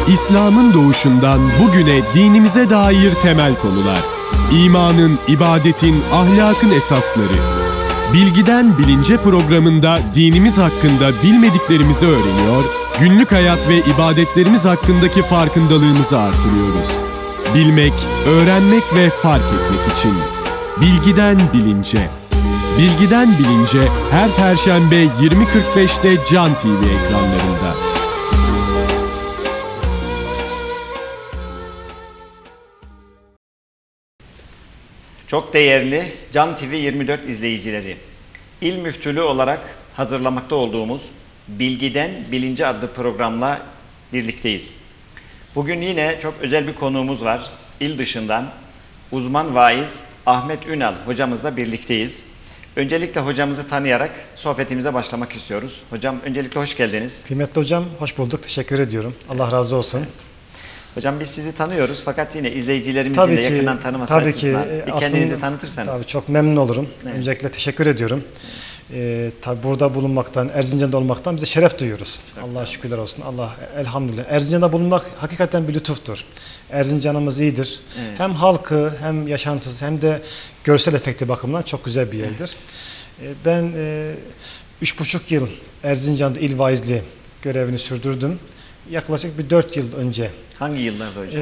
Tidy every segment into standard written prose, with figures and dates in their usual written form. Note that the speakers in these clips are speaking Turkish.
İslam'ın doğuşundan bugüne dinimize dair temel konular. İmanın, ibadetin, ahlakın esasları. Bilgiden Bilince programında dinimiz hakkında bilmediklerimizi öğreniyor, günlük hayat ve ibadetlerimiz hakkındaki farkındalığımızı artırıyoruz. Bilmek, öğrenmek ve fark etmek için. Bilgiden Bilince. Bilgiden Bilince her Perşembe 20.45'te Can TV ekranlarında. Çok değerli Can TV 24 izleyicileri, İl Müftülüğü olarak hazırlamakta olduğumuz Bilgiden Bilince adlı programla birlikteyiz. Bugün yine çok özel bir konuğumuz var. İl dışından uzman vaiz Ahmet Ünal hocamızla birlikteyiz. Öncelikle hocamızı tanıyarak sohbetimize başlamak istiyoruz. Hocam öncelikle hoş geldiniz. Kıymetli hocam, hoş bulduk. Teşekkür ediyorum. Allah razı olsun. Evet. Hocam biz sizi tanıyoruz fakat yine izleyicilerimizin de yakından tanıması açısından bir kendinizi tanıtırsanız. Tabii çok memnun olurum. Evet. Öncelikle teşekkür ediyorum. Tabii burada bulunmaktan, Erzincan'da olmaktan bize şeref duyuyoruz. Allah'a şükürler olsun. Allah elhamdülillah. Erzincan'da bulunmak hakikaten bir lütuftur. Erzincan'ımız iyidir. Evet. Hem halkı, hem yaşantısı, hem de görsel efekti bakımından çok güzel bir yerdir. Evet. Ben 3,5 yıl Erzincan'da il vaizliği görevini sürdürdüm. Yaklaşık bir 4 yıl önce. Hangi yıllarda hocam?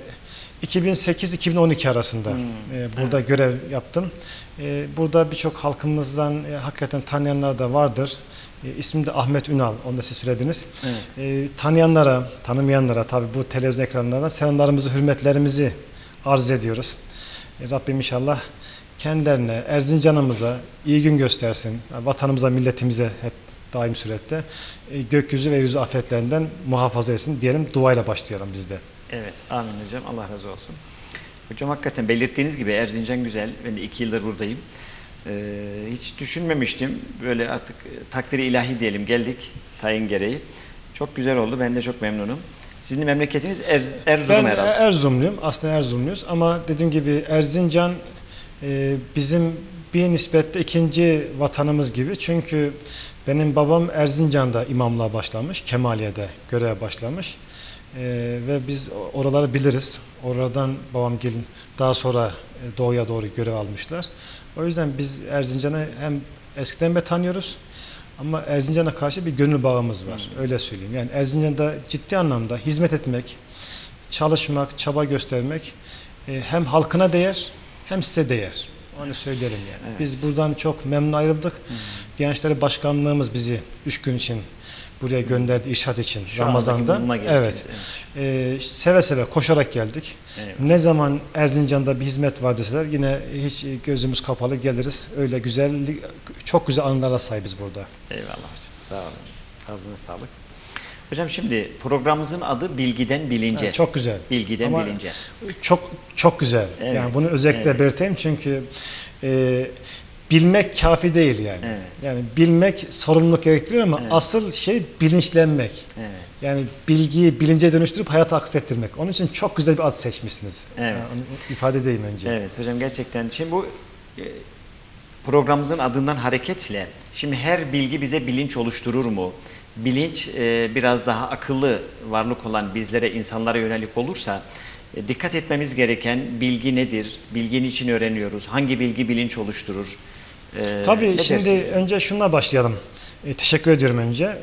2008-2012 arasında burada görev yaptım. Burada birçok halkımızdan hakikaten tanıyanlar da vardır. İsmim de Ahmet Ünal, onu da siz söylediniz. Evet. Tanıyanlara, tanımayanlara tabii bu televizyon ekranlarından selamlarımızı, hürmetlerimizi arz ediyoruz. Rabbim inşallah kendilerine, Erzincan'ımıza iyi gün göstersin. Vatanımıza, milletimize hep daim surette gökyüzü ve yüzü afetlerinden muhafaza etsin diyelim, duayla başlayalım biz de. Evet, amin hocam. Allah razı olsun. Hocam hakikaten belirttiğiniz gibi Erzincan güzel. Ben de 2 yıldır buradayım. Hiç düşünmemiştim. Böyle artık takdiri ilahi diyelim geldik tayin gereği. Çok güzel oldu. Ben de çok memnunum. Sizin memleketiniz Erzurum herhalde. Ben Erzurumluyum. Aslında Erzurumluyuz ama dediğim gibi Erzincan bizim bir nispetle ikinci vatanımız gibi. Çünkü benim babam Erzincan'da imamlığa başlamış. Kemaliye'de göreve başlamış. Ve biz oraları biliriz. Oradan babam gelin daha sonra doğuya doğru görev almışlar. O yüzden biz Erzincan'ı hem eskiden beri tanıyoruz ama Erzincan'a karşı bir gönül bağımız var. Öyle söyleyeyim. Yani Erzincan'da ciddi anlamda hizmet etmek, çalışmak, çaba göstermek hem halkına değer hem size değer. Onu söyleyelim yani. Evet. Biz buradan çok memnun ayrıldık. Diyanet İşleri Başkanlığımız bizi 3 gün için buraya gönderdi irşad için şu Ramazan'da. Evet. Seve seve koşarak geldik. Eyvallah. Ne zaman Erzincan'da bir hizmet var deseler yine hiç gözümüz kapalı geliriz. Öyle güzel, çok güzel anılara sahibiz burada. Eyvallah hocam. Sağ olun. Ağzına sağlık. Hocam şimdi programımızın adı Bilgiden Bilince. Evet, çok güzel. Bilgiden ama Bilince. Çok güzel. Evet. Yani bunu özellikle belirteyim çünkü bilmek kafi değil yani. Evet. Yani bilmek sorumluluk gerektiriyor ama asıl şey bilinçlenmek. Evet. Yani bilgiyi bilince dönüştürüp hayata aksettirmek. Onun için çok güzel bir ad seçmişsiniz. Evet. Yani onu ifade edeyim önce. Evet hocam gerçekten. Şimdi bu programımızın adından hareketle şimdi her bilgi bize bilinç oluşturur mu? Bilinç biraz daha akıllı varlık olan bizlere, insanlara yönelik olursa dikkat etmemiz gereken bilgi nedir? Bilgi niçin öğreniyoruz? Hangi bilgi bilinç oluşturur? Tabii şimdi önce şununla başlayalım. Teşekkür ediyorum önce.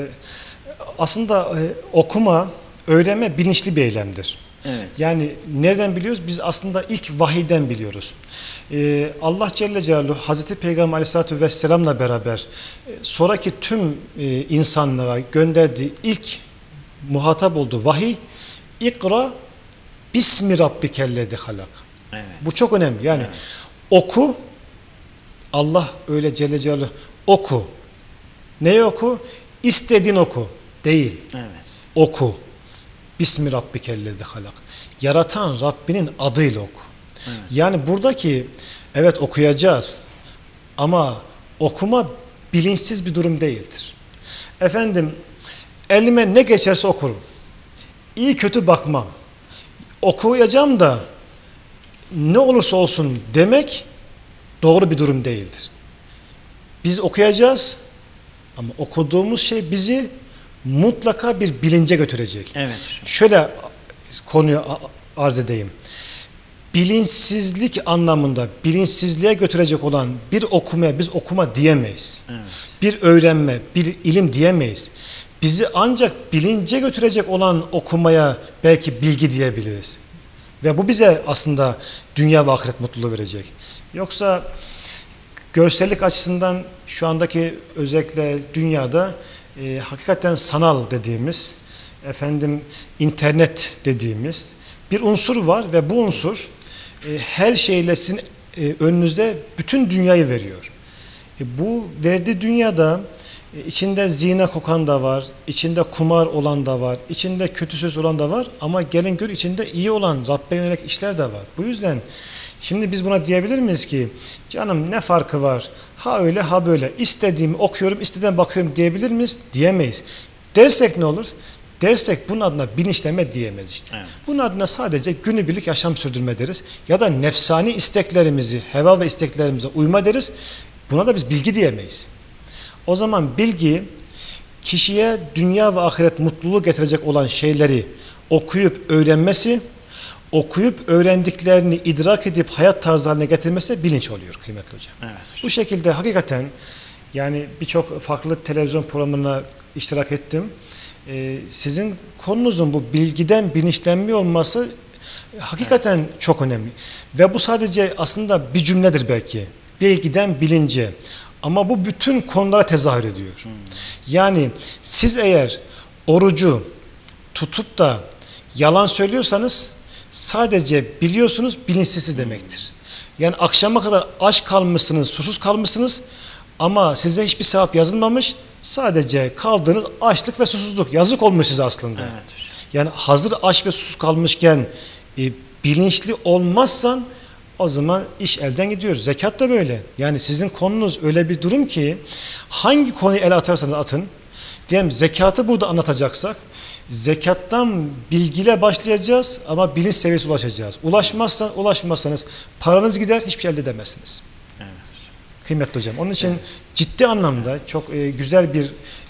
Aslında okuma, öğrenme bilinçli bir eylemdir. Evet. Yani nereden biliyoruz? Biz aslında ilk vahiyden biliyoruz. Allah Celle Celaluhu Hazreti Peygamber Aleyhisselatü Vesselam'la beraber sonraki tüm insanlığa gönderdiği ilk muhatap olduğu vahiy İkra Bismi Rabbikellezi halak. Evet. Bu çok önemli. Yani oku. Allah öyle Celle Celaluhu oku. Neyi oku? İstediğin oku. Değil. Evet. Oku. Bismi Rabbikellezi halak. Yaratan Rabbinin adıyla oku. Evet. Yani buradaki evet okuyacağız ama okuma bilinçsiz bir durum değildir. Efendim elime ne geçerse okurum. İyi kötü bakmam. Okuyacağım da ne olursa olsun demek doğru bir durum değildir. Biz okuyacağız ama okuduğumuz şey bizi mutlaka bir bilince götürecek. Evet. Şöyle konuyu arz edeyim. Bilinçsizlik anlamında bilinçsizliğe götürecek olan bir okumaya biz okuma diyemeyiz. Evet. Bir öğrenme, bir ilim diyemeyiz. Bizi ancak bilince götürecek olan okumaya belki bilgi diyebiliriz. Ve bu bize aslında dünya ve ahiret mutluluğu verecek. Yoksa görsellik açısından şu andaki özellikle dünyada hakikaten sanal dediğimiz, internet dediğimiz bir unsur var ve bu unsur her şeyle sizin önünüzde bütün dünyayı veriyor. Bu verdiği dünyada içinde zina kokan da var, içinde kumar olan da var, içinde kötü söz olan da var ama gelin gör içinde iyi olan Rabbe yönelik işler de var. Bu yüzden şimdi biz buna diyebilir miyiz ki canım ne farkı var? Ha öyle ha böyle. İstediğimi okuyorum, istediğime bakıyorum diyebilir miyiz? Diyemeyiz. Dersek ne olur? Dersek bunun adına bilinçlenme diyemeyiz işte. Evet. Bunun adına sadece günübirlik yaşam sürdürme deriz. Ya da nefsani isteklerimizi, heva ve isteklerimize uyma deriz. Buna da biz bilgi diyemeyiz. O zaman bilgi kişiye dünya ve ahiret mutluluğu getirecek olan şeyleri okuyup öğrenmesi, okuyup öğrendiklerini idrak edip hayat tarzı haline getirmesi bilinç oluyor kıymetli hocam. Evet. Bu şekilde hakikaten yani birçok farklı televizyon programlarına iştirak ettim. Sizin konunuzun bu bilgiden bilinçlenme olması hakikaten çok önemli. Ve bu sadece aslında bir cümledir belki. Bilgiden bilince. Ama bu bütün konulara tezahür ediyor. Yani siz eğer orucu tutup da yalan söylüyorsanız sadece biliyorsunuz bilinçsizsiniz demektir. Yani akşama kadar aç kalmışsınız, susuz kalmışsınız ama size hiçbir sevap yazılmamış. Sadece kaldığınız açlık ve susuzluk. Yazık olmuş size aslında. Evet. Yani hazır aç ve susuz kalmışken bilinçli olmazsan o zaman iş elden gidiyor. Zekat da böyle. Yani sizin konunuz öyle bir durum ki hangi konuyu ele atarsanız atın. Diyelim zekatı burada anlatacaksak zekattan bilgiyle başlayacağız ama bilinç seviyesine ulaşacağız. Ulaşmazsanız paranız gider, hiçbir şey elde edemezsiniz. Evet. Kıymetli hocam. Onun için ciddi anlamda çok güzel bir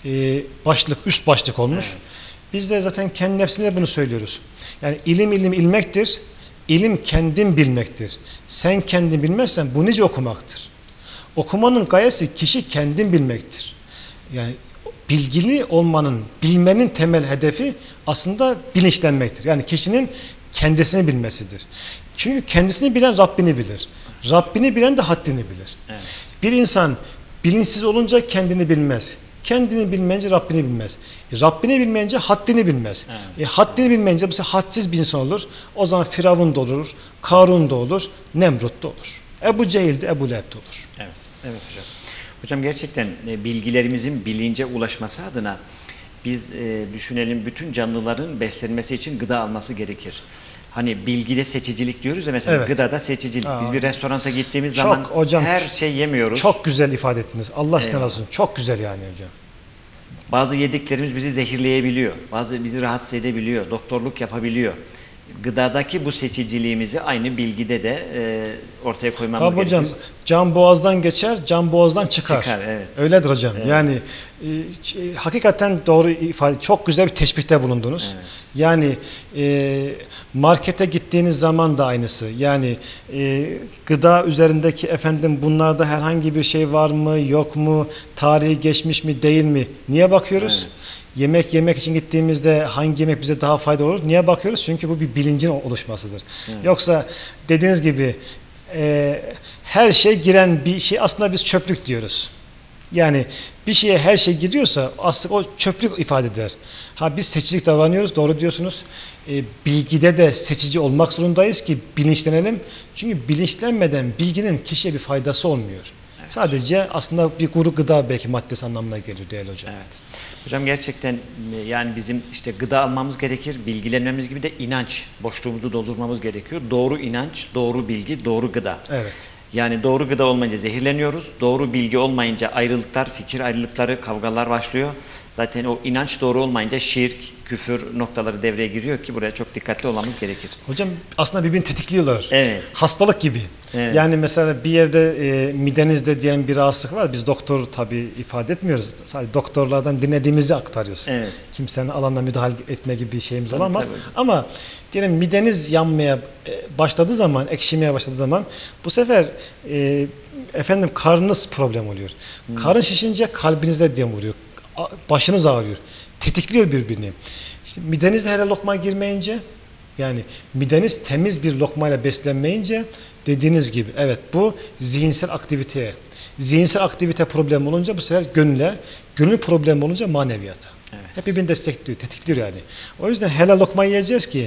üst başlık olmuş. Evet. Biz de zaten kendi nefsimize bunu söylüyoruz. Yani ilim ilmektir. İlim kendin bilmektir. Sen kendin bilmezsen bu nice okumaktır. Okumanın gayesi kişi kendin bilmektir. Yani bilgili olmanın, bilmenin temel hedefi aslında bilinçlenmektir. Yani kişinin kendisini bilmesidir. Çünkü kendisini bilen Rabbini bilir. Rabbini bilen de haddini bilir. Evet. Bir insan bilinçsiz olunca kendini bilmez. Kendini bilmeyince Rabbini bilmez. Rabbini bilmeyince haddini bilmez. Evet. Haddini bilmeyince bu sefer hadsiz bir insan olur. O zaman Firavun da olur, Karun da olur, Nemrut da olur. Ebu Cehil de, Ebu Leheb de olur. Evet, evet hocam. Hocam gerçekten bilgilerimizin bilince ulaşması adına biz düşünelim, bütün canlıların beslenmesi için gıda alması gerekir. Hani bilgide seçicilik diyoruz ya mesela, evet. Gıdada seçicilik. Biz bir restoranta gittiğimiz zaman hocam, her şey yemiyoruz. Çok güzel ifade ettiniz. Allah sizden razı olsun. Çok güzel yani hocam. Bazı yediklerimiz bizi zehirleyebiliyor. Bazı bizi rahatsız edebiliyor. Doktorluk yapabiliyor. Gıdadaki bu seçiciliğimizi aynı bilgide de ortaya koymamız gerekiyor. Tabii hocam, can boğazdan geçer, can boğazdan çıkar. Evet. Öyledir hocam. Evet. Yani hakikaten doğru ifade, çok güzel bir teşbihte bulundunuz. Evet. Yani markete gittiğiniz zaman da aynısı. Yani gıda üzerindeki bunlarda herhangi bir şey var mı, yok mu, tarihi geçmiş mi, değil mi? Niye bakıyoruz? Evet. Yemek için gittiğimizde hangi yemek bize daha faydalı olur? Niye bakıyoruz? Çünkü bu bir bilincin oluşmasıdır. Evet. Yoksa dediğiniz gibi her şey giren bir şey aslında biz çöplük diyoruz. Yani bir şeye her şey giriyorsa aslında o çöplük ifade eder. Biz seçicilik davranıyoruz, doğru diyorsunuz. Bilgide de seçici olmak zorundayız ki bilinçlenelim. Çünkü bilinçlenmeden bilginin kişiye bir faydası olmuyor. Evet. Sadece aslında bir kuru gıda belki maddesi anlamına geliyor değerli hocam. Evet. Hocam gerçekten yani bizim işte gıda almamız gerekir, bilgilenmemiz gibi de inanç boşluğumuzu doldurmamız gerekiyor. Doğru inanç, doğru bilgi, doğru gıda. Evet. Yani doğru gıda olmayınca zehirleniyoruz. Doğru bilgi olmayınca ayrılıklar, fikir ayrılıkları, kavgalar başlıyor. Zaten o inanç doğru olmayınca şirk, küfür noktaları devreye giriyor ki buraya çok dikkatli olmamız gerekir. Hocam aslında birbirini tetikliyorlar. Evet. Hastalık gibi. Evet. Yani mesela bir yerde midenizde diyelim bir rahatsızlık var. Biz doktor tabii ifade etmiyoruz. Sadece doktorlardan dinlediğimizi aktarıyoruz. Evet. Kimsenin alanına müdahale etme gibi bir şeyimiz Tabii, olamaz. tabii. Ama diyelim mideniz yanmaya başladığı zaman, ekşimeye başladığı zaman bu sefer karnınız problem oluyor. Karın şişince kalbinize dem vuruyor. Başınız ağrıyor. Tetikliyor birbirini. İşte midenize her lokma girmeyince, yani mideniz temiz bir lokmayla beslenmeyince, dediğiniz gibi evet, bu zihinsel aktivite problemi olunca bu sefer gönül problemi olunca maneviyata. Evet. Hep birbirini destekliyor, tetikliyor yani. O yüzden helal lokma yiyeceğiz ki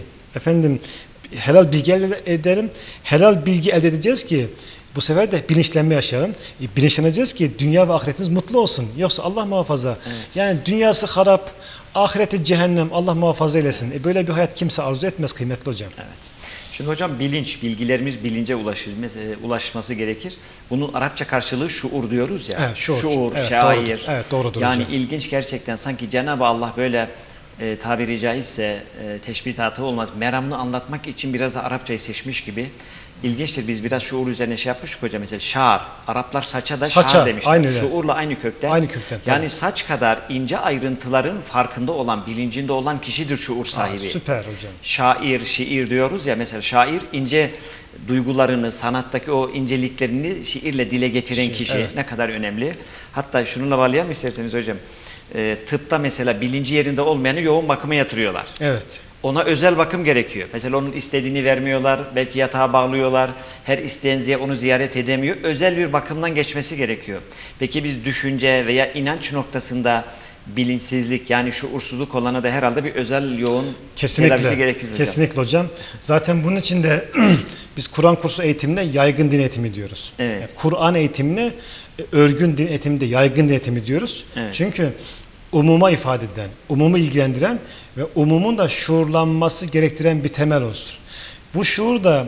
helal bilgi elde edelim. Helal bilgi elde edeceğiz ki bu sefer de bilinçlenme yaşayalım. Bilinçleneceğiz ki dünya ve ahiretimiz mutlu olsun. Yoksa Allah muhafaza. Evet. Yani dünyası harap, ahireti cehennem, Allah muhafaza eylesin. Böyle bir hayat kimse arzu etmez kıymetli hocam. Evet. Şimdi hocam bilgilerimiz bilince ulaşması gerekir. Bunun Arapça karşılığı şuur diyoruz ya. Evet, şuur, evet, şair. Doğrudur. Evet, doğrudur yani hocam. ilginç gerçekten, sanki Cenab-ı Allah böyle tabiri caizse teşbihatı olmaz, meramını anlatmak için biraz da Arapçayı seçmiş gibi. İlginçtir, biz biraz şuur üzerine yapmıştık hocam. Mesela şair, Araplar saça da şair demişler. Aynı şuurla aynı kökten. Aynı kökten. Yani tabii. saç kadar ince ayrıntıların farkında olan, bilincinde olan kişidir şuur sahibi. Süper hocam. Şiir diyoruz ya, mesela şair ince duygularını, sanattaki o inceliklerini şiirle dile getiren kişi. Evet. Ne kadar önemli. Hatta şununla bağlayalım isterseniz hocam. Tıpta mesela bilinci yerinde olmayanı yoğun bakıma yatırıyorlar. Evet. Ona özel bakım gerekiyor. Mesela onun istediğini vermiyorlar, belki yatağa bağlıyorlar. Her isteyen onu ziyaret edemiyor. Özel bir bakımdan geçmesi gerekiyor. Peki biz düşünce veya inanç noktasında bilinçsizlik, yani şuursuzluk olana da herhalde bir özel yoğun tedavisi gerekir hocam. Kesinlikle hocam. Zaten bunun için de biz Kur'an kursu eğitimine yaygın din eğitimi diyoruz. Evet. Yani Kur'an eğitimine örgün din eğitiminde yaygın din eğitimi diyoruz. Evet. Çünkü umuma ifade eden, umumu ilgilendiren ve umumun da şuurlanması gerektiren bir temel unsur. Bu şuur da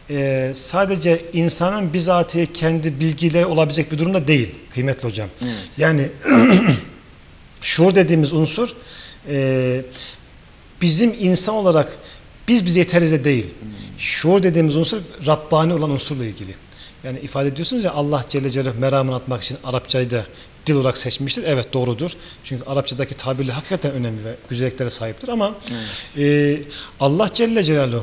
sadece insanın bizatihi kendi bilgileri olabilecek bir durumda değil kıymetli hocam. Evet. Yani şuur dediğimiz unsur bizim insan olarak biz yeteriz de değil. Şuur dediğimiz unsur Rabbani olan unsurla ilgili. Yani ifade ediyorsunuz ya, Allah Celle Celaluhu meramını atmak için Arapçayı da dil olarak seçmiştir. Evet, doğrudur. Çünkü Arapçadaki tabirler hakikaten önemli ve güzelliklere sahiptir ama Allah Celle Celaluhu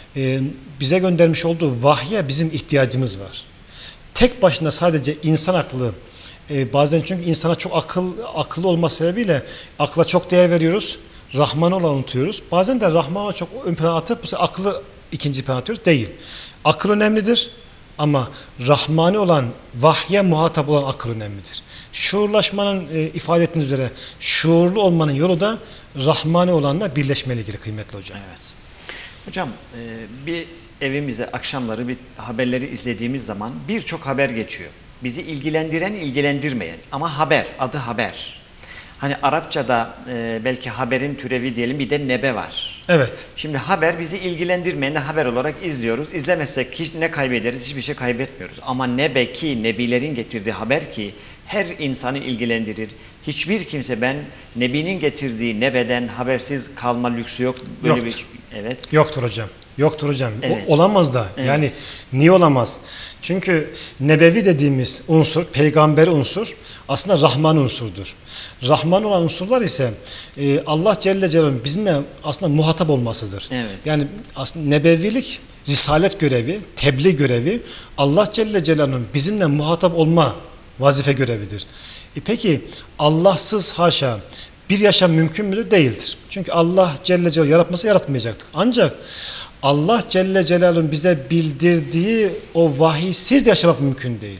bize göndermiş olduğu vahye bizim ihtiyacımız var. Tek başına sadece insan aklı, bazen çünkü insana çok akıllı olması sebebiyle akla çok değer veriyoruz. Rahman'ı olan unutuyoruz. Bazen de Rahman'ı çok ön plana atıp bu sefer aklı ikinci plana atıyoruz. Değil. Akıl önemlidir ama Rahmani olan, vahye muhatap olan akıl önemlidir. Şuurlaşmanın ifade ettiğiniz üzere şuurlu olmanın yolu da Rahmani olanla birleşmeyle ilgili kıymetli hocam. Evet. Hocam bir evimizde akşamları bir haberleri izlediğimiz zaman birçok haber geçiyor. Bizi ilgilendiren, ilgilendirmeyen ama haber, adı haber. Hani Arapçada belki haberin türevi diyelim, bir de nebe var. Evet. Şimdi haber bizi ilgilendirmeyen de haber olarak izliyoruz. İzlemezsek hiç ne kaybederiz? Hiçbir şey kaybetmiyoruz. Ama nebe, ki nebilerin getirdiği haber, ki her insanı ilgilendirir. Hiçbir kimse, ben nebinin getirdiği nebeden habersiz kalma lüksü yok. Böyle Yoktur. Evet. Yoktur hocam. Yoktur hocam. Evet. Olamaz da. Evet. Yani niye olamaz? Çünkü nebevi dediğimiz unsur, peygamber unsur aslında Rahman unsurdur. Rahman olan unsurlar ise Allah Celle Celaluhu'nun bizimle aslında muhatap olmasıdır. Evet. Yani aslında nebevilik, risalet görevi, tebliğ görevi Allah Celle Celaluhu'nun bizimle muhatap olma vazife görevidir. Peki Allahsız haşa bir yaşam mümkün müdür? Değildir. Çünkü Allah Celle Celaluhu yaratması yaratmayacaktık. Ancak Allah Celle Celaluhu'nun bize bildirdiği o vahiysiz de yaşamak mümkün değil.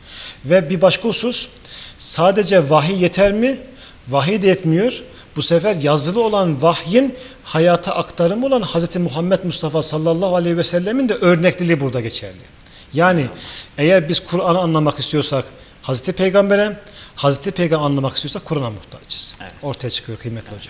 Ve bir başka husus, sadece vahiy yeter mi? Vahiy de yetmiyor. Bu sefer yazılı olan vahyin hayata aktarımı olan Hz. Muhammed Mustafa sallallahu aleyhi ve sellemin de örnekliliği burada geçerli. Yani eğer biz Kur'an'ı anlamak istiyorsak Hazreti Peygamber'e, Hazreti Peygamber anlamak istiyorsak Kur'an'a muhtaçız. Evet. Ortaya çıkıyor kıymetli hocam.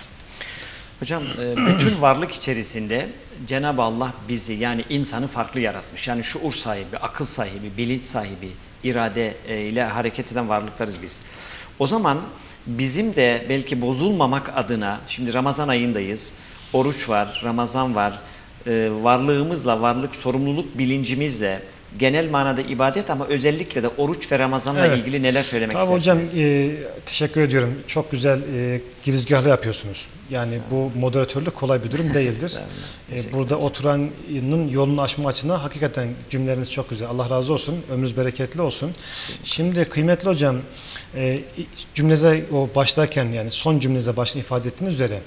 Hocam bütün varlık içerisinde Cenab-ı Allah bizi, yani insanı farklı yaratmış. Yani şuur sahibi, akıl sahibi, bilinç sahibi, irade ile hareket eden varlıklarız biz. O zaman bizim de belki bozulmamak adına, şimdi Ramazan ayındayız, oruç var, Ramazan var, varlığımızla, varlık sorumluluk bilincimizle genel manada ibadet ama özellikle de oruç ve Ramazan'la ilgili neler söylemek istersiniz? Hocam teşekkür ediyorum. Çok güzel girizgahlı yapıyorsunuz. Yani bu moderatörlük kolay bir durum değildir. Burada oturanın yolunu aşma açısından hakikaten cümleleriniz çok güzel. Allah razı olsun. Ömrünüz bereketli olsun. Şimdi kıymetli hocam cümlenize o başlarken yani son cümlenize başta ifade ettiğiniz üzere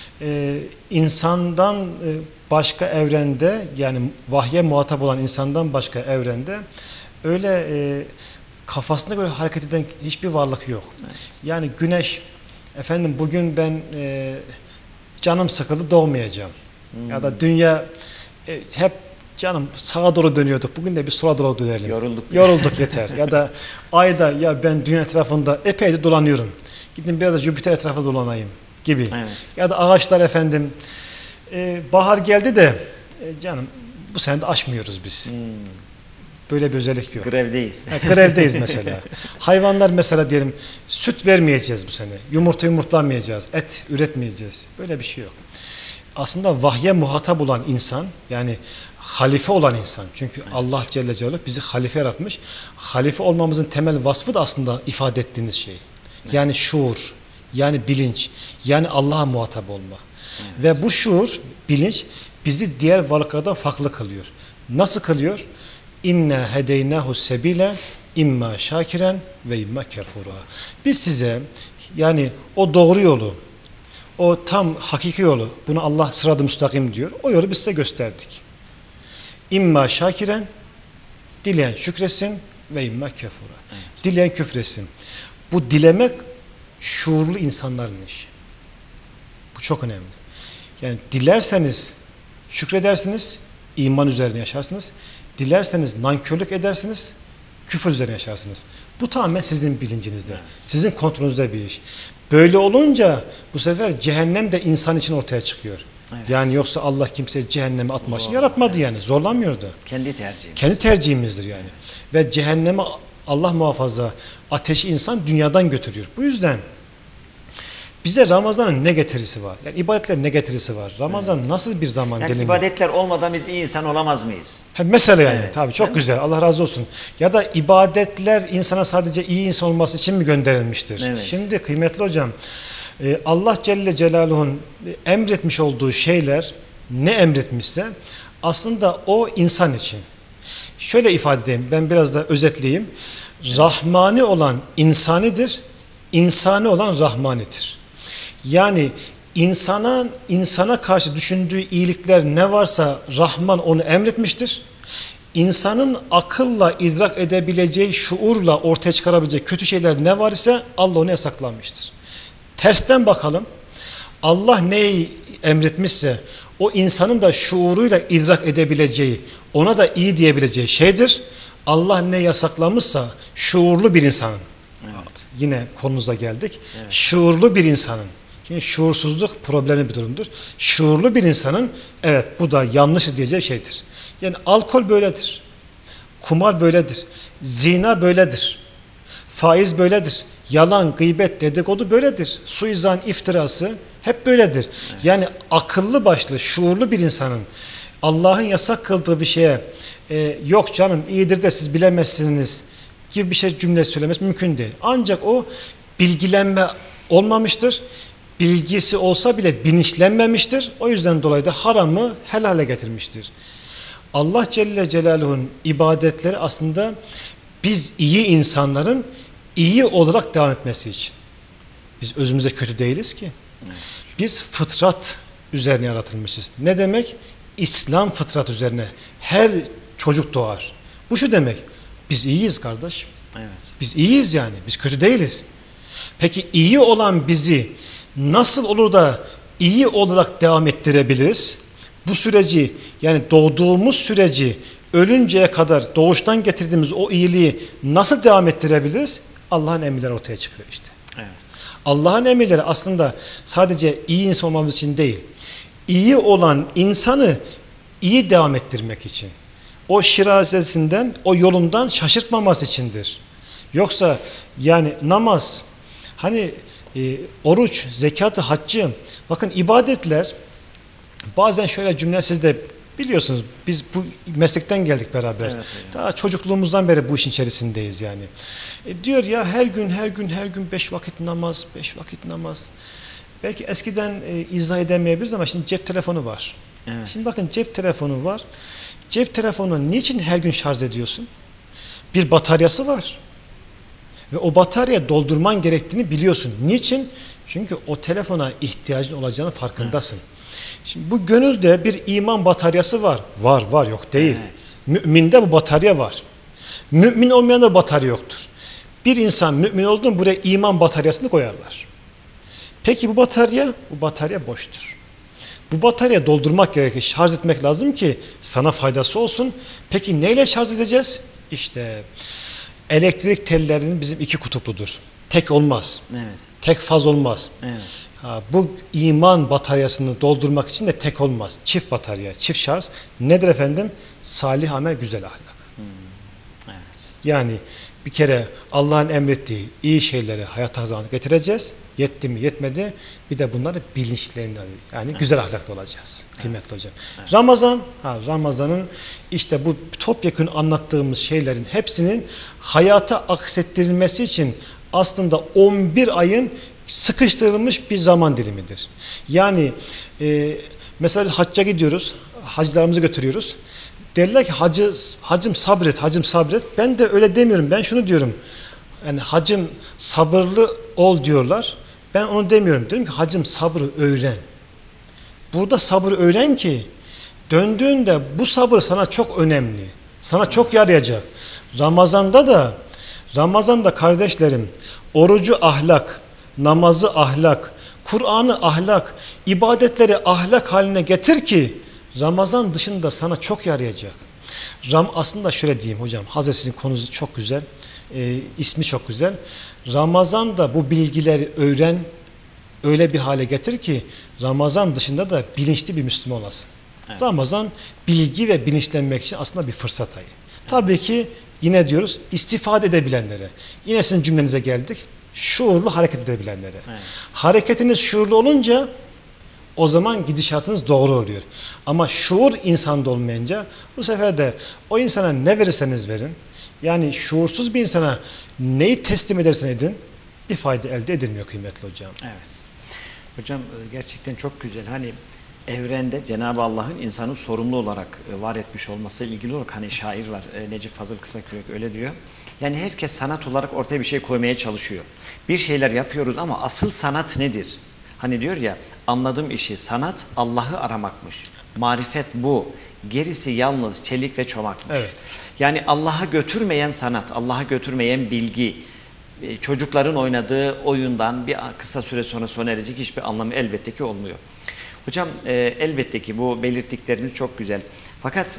insandan başka evrende yani vahye muhatap olan insandan başka evrende öyle kafasına göre hareket eden hiçbir varlık yok. Evet. Yani güneş efendim bugün ben canım sıkıldı doğmayacağım. Ya da dünya hep canım sağa doğru dönüyorduk. Bugün de bir sola doğru dönelim. Yorulduk yeter. Ya da ayda ya ben dünya etrafında epey de dolanıyorum. Gidin biraz da Jüpiter etrafında dolanayım gibi. Evet. Ya da ağaçlar efendim bahar geldi de canım bu sene de aşmıyoruz biz. Böyle bir özellik yok. Grevdeyiz. Grevdeyiz mesela. Hayvanlar mesela diyelim süt vermeyeceğiz bu sene. Yumurta yumurtlamayacağız. Et üretmeyeceğiz. Böyle bir şey yok. Aslında vahye muhatap olan insan yani halife olan insan. Çünkü Allah Celle Celaluhu bizi halife yaratmış. Halife olmamızın temel vasfı da aslında ifade ettiğiniz şey. Yani şuur, yani bilinç, yani Allah'a muhatap olma. Ve bu şuur, bilinç bizi diğer varlıklardan farklı kılıyor. Nasıl kılıyor? İnna hedeynahu sebile imma şakiren ve imma kefura. Biz size yani o doğru yolu, o tam hakiki yolu, bunu Allah sırat-ı müstakim diyor. O yolu biz size gösterdik. İmma şakiren, dileyen şükretsin ve imma kefura. Evet. Dileyen küfretsin. Bu dilemek şuurlu insanların işi. Bu çok önemli. Yani dilerseniz şükredersiniz, iman üzerine yaşarsınız. Dilerseniz nankörlük edersiniz, küfür üzerine yaşarsınız. Bu tamamen sizin bilincinizde, sizin kontrolünüzde bir iş. Böyle olunca bu sefer cehennem de insan için ortaya çıkıyor. Evet. Yani yoksa Allah kimseyi cehenneme atmak için yaratmadı yani. Zorlamıyordu. Kendi tercihimiz. Kendi tercihimizdir yani. Ve cehenneme Allah muhafaza ateşi insan dünyadan götürüyor. Bu yüzden bize Ramazan'ın ne getirisi var? Yani ibadetlerin ne getirisi var? Ramazan nasıl bir zaman yani dilimi? İbadetler olmadan biz iyi insan olamaz mıyız? Mesela yani tabii çok güzel. Allah razı olsun. Ya da ibadetler insana sadece iyi insan olması için mi gönderilmiştir? Evet. Şimdi kıymetli hocam Allah Celle Celaluhu'nun emretmiş olduğu şeyler ne emretmişse aslında o insan için. Şöyle ifade edeyim. Ben biraz da özetleyeyim. Rahmani olan insanidir. İnsani olan rahmanidir. Yani insana karşı düşündüğü iyilikler ne varsa Rahman onu emretmiştir. İnsanın akılla idrak edebileceği, şuurla ortaya çıkarabileceği kötü şeyler ne var ise Allah onu yasaklamıştır. Tersten bakalım. Allah neyi emretmişse o insanın da şuuruyla idrak edebileceği, ona da iyi diyebileceği şeydir. Allah ne yasaklamışsa şuurlu bir insanın. Evet. Yine konunuza geldik. Evet. Şuurlu bir insanın. Çünkü şuursuzluk problemli bir durumdur. Şuurlu bir insanın evet bu da yanlış diyeceği şeydir. Yani alkol böyledir. Kumar böyledir. Zina böyledir. Faiz böyledir. Yalan, gıybet, dedikodu böyledir. Suizan, iftirası hep böyledir. Evet. Yani akıllı başlı, şuurlu bir insanın Allah'ın yasak kıldığı bir şeye yok canım iyidir de siz bilemezsiniz gibi bir şey cümle söylemesi mümkün değil. Ancak o bilgilenme olmamıştır. Bilgisi olsa bile bilinçlenmemiştir. O yüzden dolayı da haramı helale getirmiştir. Allah Celle Celaluhu'nun ibadetleri aslında biz iyi insanların iyi olarak devam etmesi için. Biz özümüze kötü değiliz ki. Biz fıtrat üzerine yaratılmışız. Ne demek? İslam fıtrat üzerine. Her çocuk doğar. Bu şu demek. Biz iyiyiz kardeş. Evet. Biz iyiyiz yani. Biz kötü değiliz. Peki iyi olan bizi nasıl olur da iyi olarak devam ettirebiliriz? Bu süreci yani doğduğumuz süreci ölünceye kadar doğuştan getirdiğimiz o iyiliği nasıl devam ettirebiliriz? Allah'ın emirleri ortaya çıkıyor işte. Evet. Allah'ın emirleri aslında sadece iyi insan olmamız için değil. İyi olan insanı iyi devam ettirmek için. O şirazesinden, o yolundan şaşırtmaması içindir. Yoksa yani namaz hani oruç, zekatı, haccı, bakın ibadetler, bazen şöyle cümle siz de biliyorsunuz, biz bu meslekten geldik beraber. Evet, daha çocukluğumuzdan beri bu işin içerisindeyiz yani. Diyor ya her gün 5 vakit namaz, 5 vakit namaz. Belki eskiden izah edemeyebiliriz ama şimdi cep telefonu var. Evet. Şimdi bakın cep telefonu var. Cep telefonunu niçin her gün şarj ediyorsun? Bir bataryası var. Ve o batarya doldurman gerektiğini biliyorsun. Niçin? Çünkü o telefona ihtiyacın olacağını farkındasın. Evet. Şimdi bu gönülde bir iman bataryası var. Var yok değil. Evet. Müminde bu batarya var. Mümin olmayan da batarya yoktur. Bir insan mümin olduğunda buraya iman bataryasını koyarlar. Peki bu batarya boştur. Bu batarya doldurmak gerekir, şarj etmek lazım ki sana faydası olsun. Peki neyle şarj edeceğiz? İşte elektrik tellerinin bizim 2 kutupludur. Tek olmaz. Evet. Tek faz olmaz. Evet. Bu iman bataryasını doldurmak için de tek olmaz. Çift batarya, çift şarj. Nedir efendim? Salih amel, güzel ahlak. Evet. Yani bir kere Allah'ın emrettiği iyi şeyleri hayata getireceğiz. Yetti mi yetmedi, bir de bunları bilinçlerinde, yani evet, güzel ahlaklı olacağız. Evet. Kıymetli hocam. Evet. Ramazan'ın işte bu topyekün anlattığımız şeylerin hepsinin hayata aksettirilmesi için aslında 11 ayın sıkıştırılmış bir zaman dilimidir. Yani mesela hacca gidiyoruz, hacılarımızı götürüyoruz. Derler ki hacım sabret. Ben de öyle demiyorum. Ben şunu diyorum. Yani hacım sabırlı ol diyorlar. Ben onu demiyorum. Diyorum ki hacım sabrı öğren. Burada sabrı öğren ki döndüğünde bu sabır sana çok önemli. Sana çok yarayacak. Ramazan'da kardeşlerim, orucu ahlak, namazı ahlak, Kur'an'ı ahlak, ibadetleri ahlak haline getir ki Ramazan dışında sana çok yarayacak. Aslında şöyle diyeyim hocam, hazır sizin konunuz çok güzel, ismi çok güzel. Ramazan'da bu bilgileri öğren, öyle bir hale getir ki Ramazan dışında da bilinçli bir Müslüman olasın. Evet. Ramazan bilgi ve bilinçlenmek için aslında bir fırsat ayı. Evet. Tabii ki yine diyoruz istifade edebilenlere. Yine sizin cümlenize geldik. Şuurlu hareket edebilenlere. Evet. Hareketiniz şuurlu olunca o zaman gidişatınız doğru oluyor. Ama şuur insanda olmayınca bu sefer de o insana ne verirseniz verin, yani şuursuz bir insana neyi teslim edersen edin, bir fayda elde edilmiyor kıymetli hocam. Evet. Hocam gerçekten çok güzel. Hani evrende Cenab-ı Allah'ın insanı sorumlu olarak var etmiş olması ilgili olarak, hani şair var, Necip Fazıl Kısakürek öyle diyor. Yani herkes sanat olarak ortaya bir şey koymaya çalışıyor. Bir şeyler yapıyoruz ama asıl sanat nedir? Hani diyor ya, anladığım işi sanat Allah'ı aramakmış. Marifet bu. Gerisi yalnız çelik ve çomakmış. Evet. Yani Allah'a götürmeyen sanat, Allah'a götürmeyen bilgi, çocukların oynadığı oyundan bir kısa süre sonra sona erecek hiçbir anlamı elbette ki olmuyor. Hocam elbette ki bu belirttikleriniz çok güzel. Fakat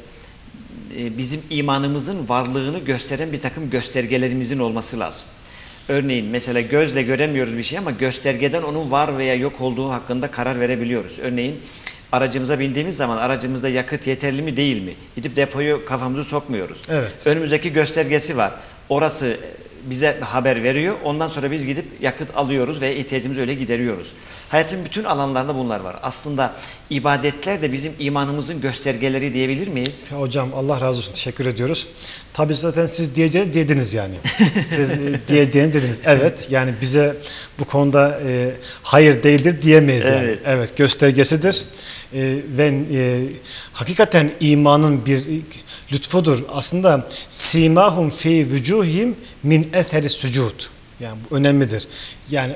bizim imanımızın varlığını gösteren bir takım göstergelerimizin olması lazım. Örneğin mesela gözle göremiyoruz bir şey ama göstergeden onun var veya yok olduğu hakkında karar verebiliyoruz. Örneğin aracımıza bindiğimiz zaman aracımızda yakıt yeterli mi değil mi? Gidip depoyu kafamızı sokmuyoruz. Evet. Önümüzdeki göstergesi var. Orası bize haber veriyor. Ondan sonra biz gidip yakıt alıyoruz ve ihtiyacımızı öyle gideriyoruz. Hayatın bütün alanlarında bunlar var. Aslında ibadetler de bizim imanımızın göstergeleri diyebilir miyiz? Hocam Allah razı olsun. Teşekkür ediyoruz. Tabii zaten siz diyeceğiniz dediniz yani. Siz diyeceğiniz dediniz. Evet, yani bize bu konuda hayır değildir diyemeyiz yani. Evet, evet, göstergesidir. Ve hakikaten imanın bir lütfudur. Aslında simahum fi vücuhim min etheri sucud. Yani bu önemlidir. Yani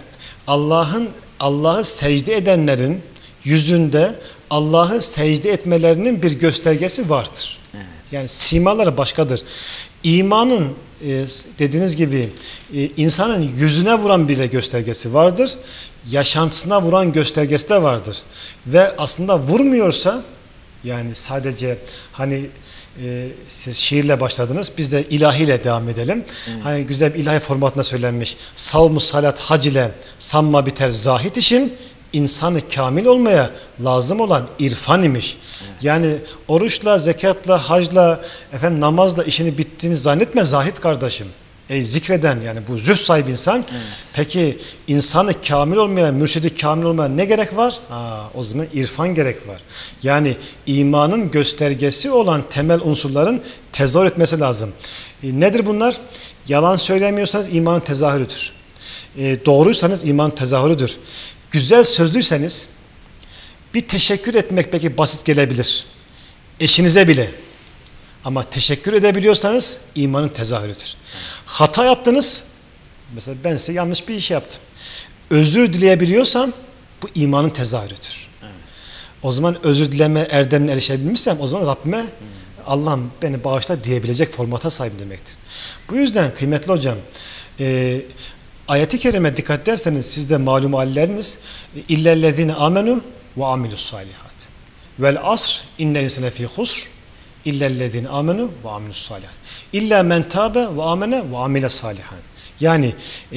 Allah'ı secde edenlerin yüzünde Allah'ı secde etmelerinin bir göstergesi vardır. Evet. Yani simaları başkadır. İmanın dediğiniz gibi insanın yüzüne vuran bir göstergesi vardır. Yaşantısına vuran göstergesi de vardır. Ve aslında vurmuyorsa, yani sadece hani siz şiirle başladınız, biz de ilahiyle devam edelim. Evet. Hani güzel bir ilahi formatında söylenmiş. Savmu salat hac ile sanma biter zahit işin, insanı kamil olmaya lazım olan irfan imiş. Evet. Yani oruçla, zekatla, hacla, namazla işini bittiğini zannetme zahit kardeşim. zikreden, yani bu zühd sahibi insan, peki insanı kamil olmaya, mürşidi kamil olmaya ne gerek var? O zaman irfan gerek var. Yani imanın göstergesi olan temel unsurların tezahür etmesi lazım. Nedir bunlar? Yalan söylemiyorsanız imanın tezahürüdür. Doğruysanız imanın tezahürüdür. Güzel sözlüyseniz bir teşekkür etmek belki basit gelebilir. Eşinize bile. Ama teşekkür edebiliyorsanız imanın tezahürüdür. Hata yaptınız. Mesela ben size yanlış bir iş yaptım. Özür dileyebiliyorsam bu imanın tezahürüdür. Evet. O zaman özür dileme erdemine erişebilmişsem o zaman Rabbime Allah'ım beni bağışla diyebilecek formata sahip demektir. Bu yüzden kıymetli hocam, ayet-i kerime dikkat ederseniz sizde malum halleriniz illellezine amenu ve amilus salihat vel asr innel insane fi husr illellezine amenu ve amilus salihat illa men tabe ve amene ve amile salihan. Yani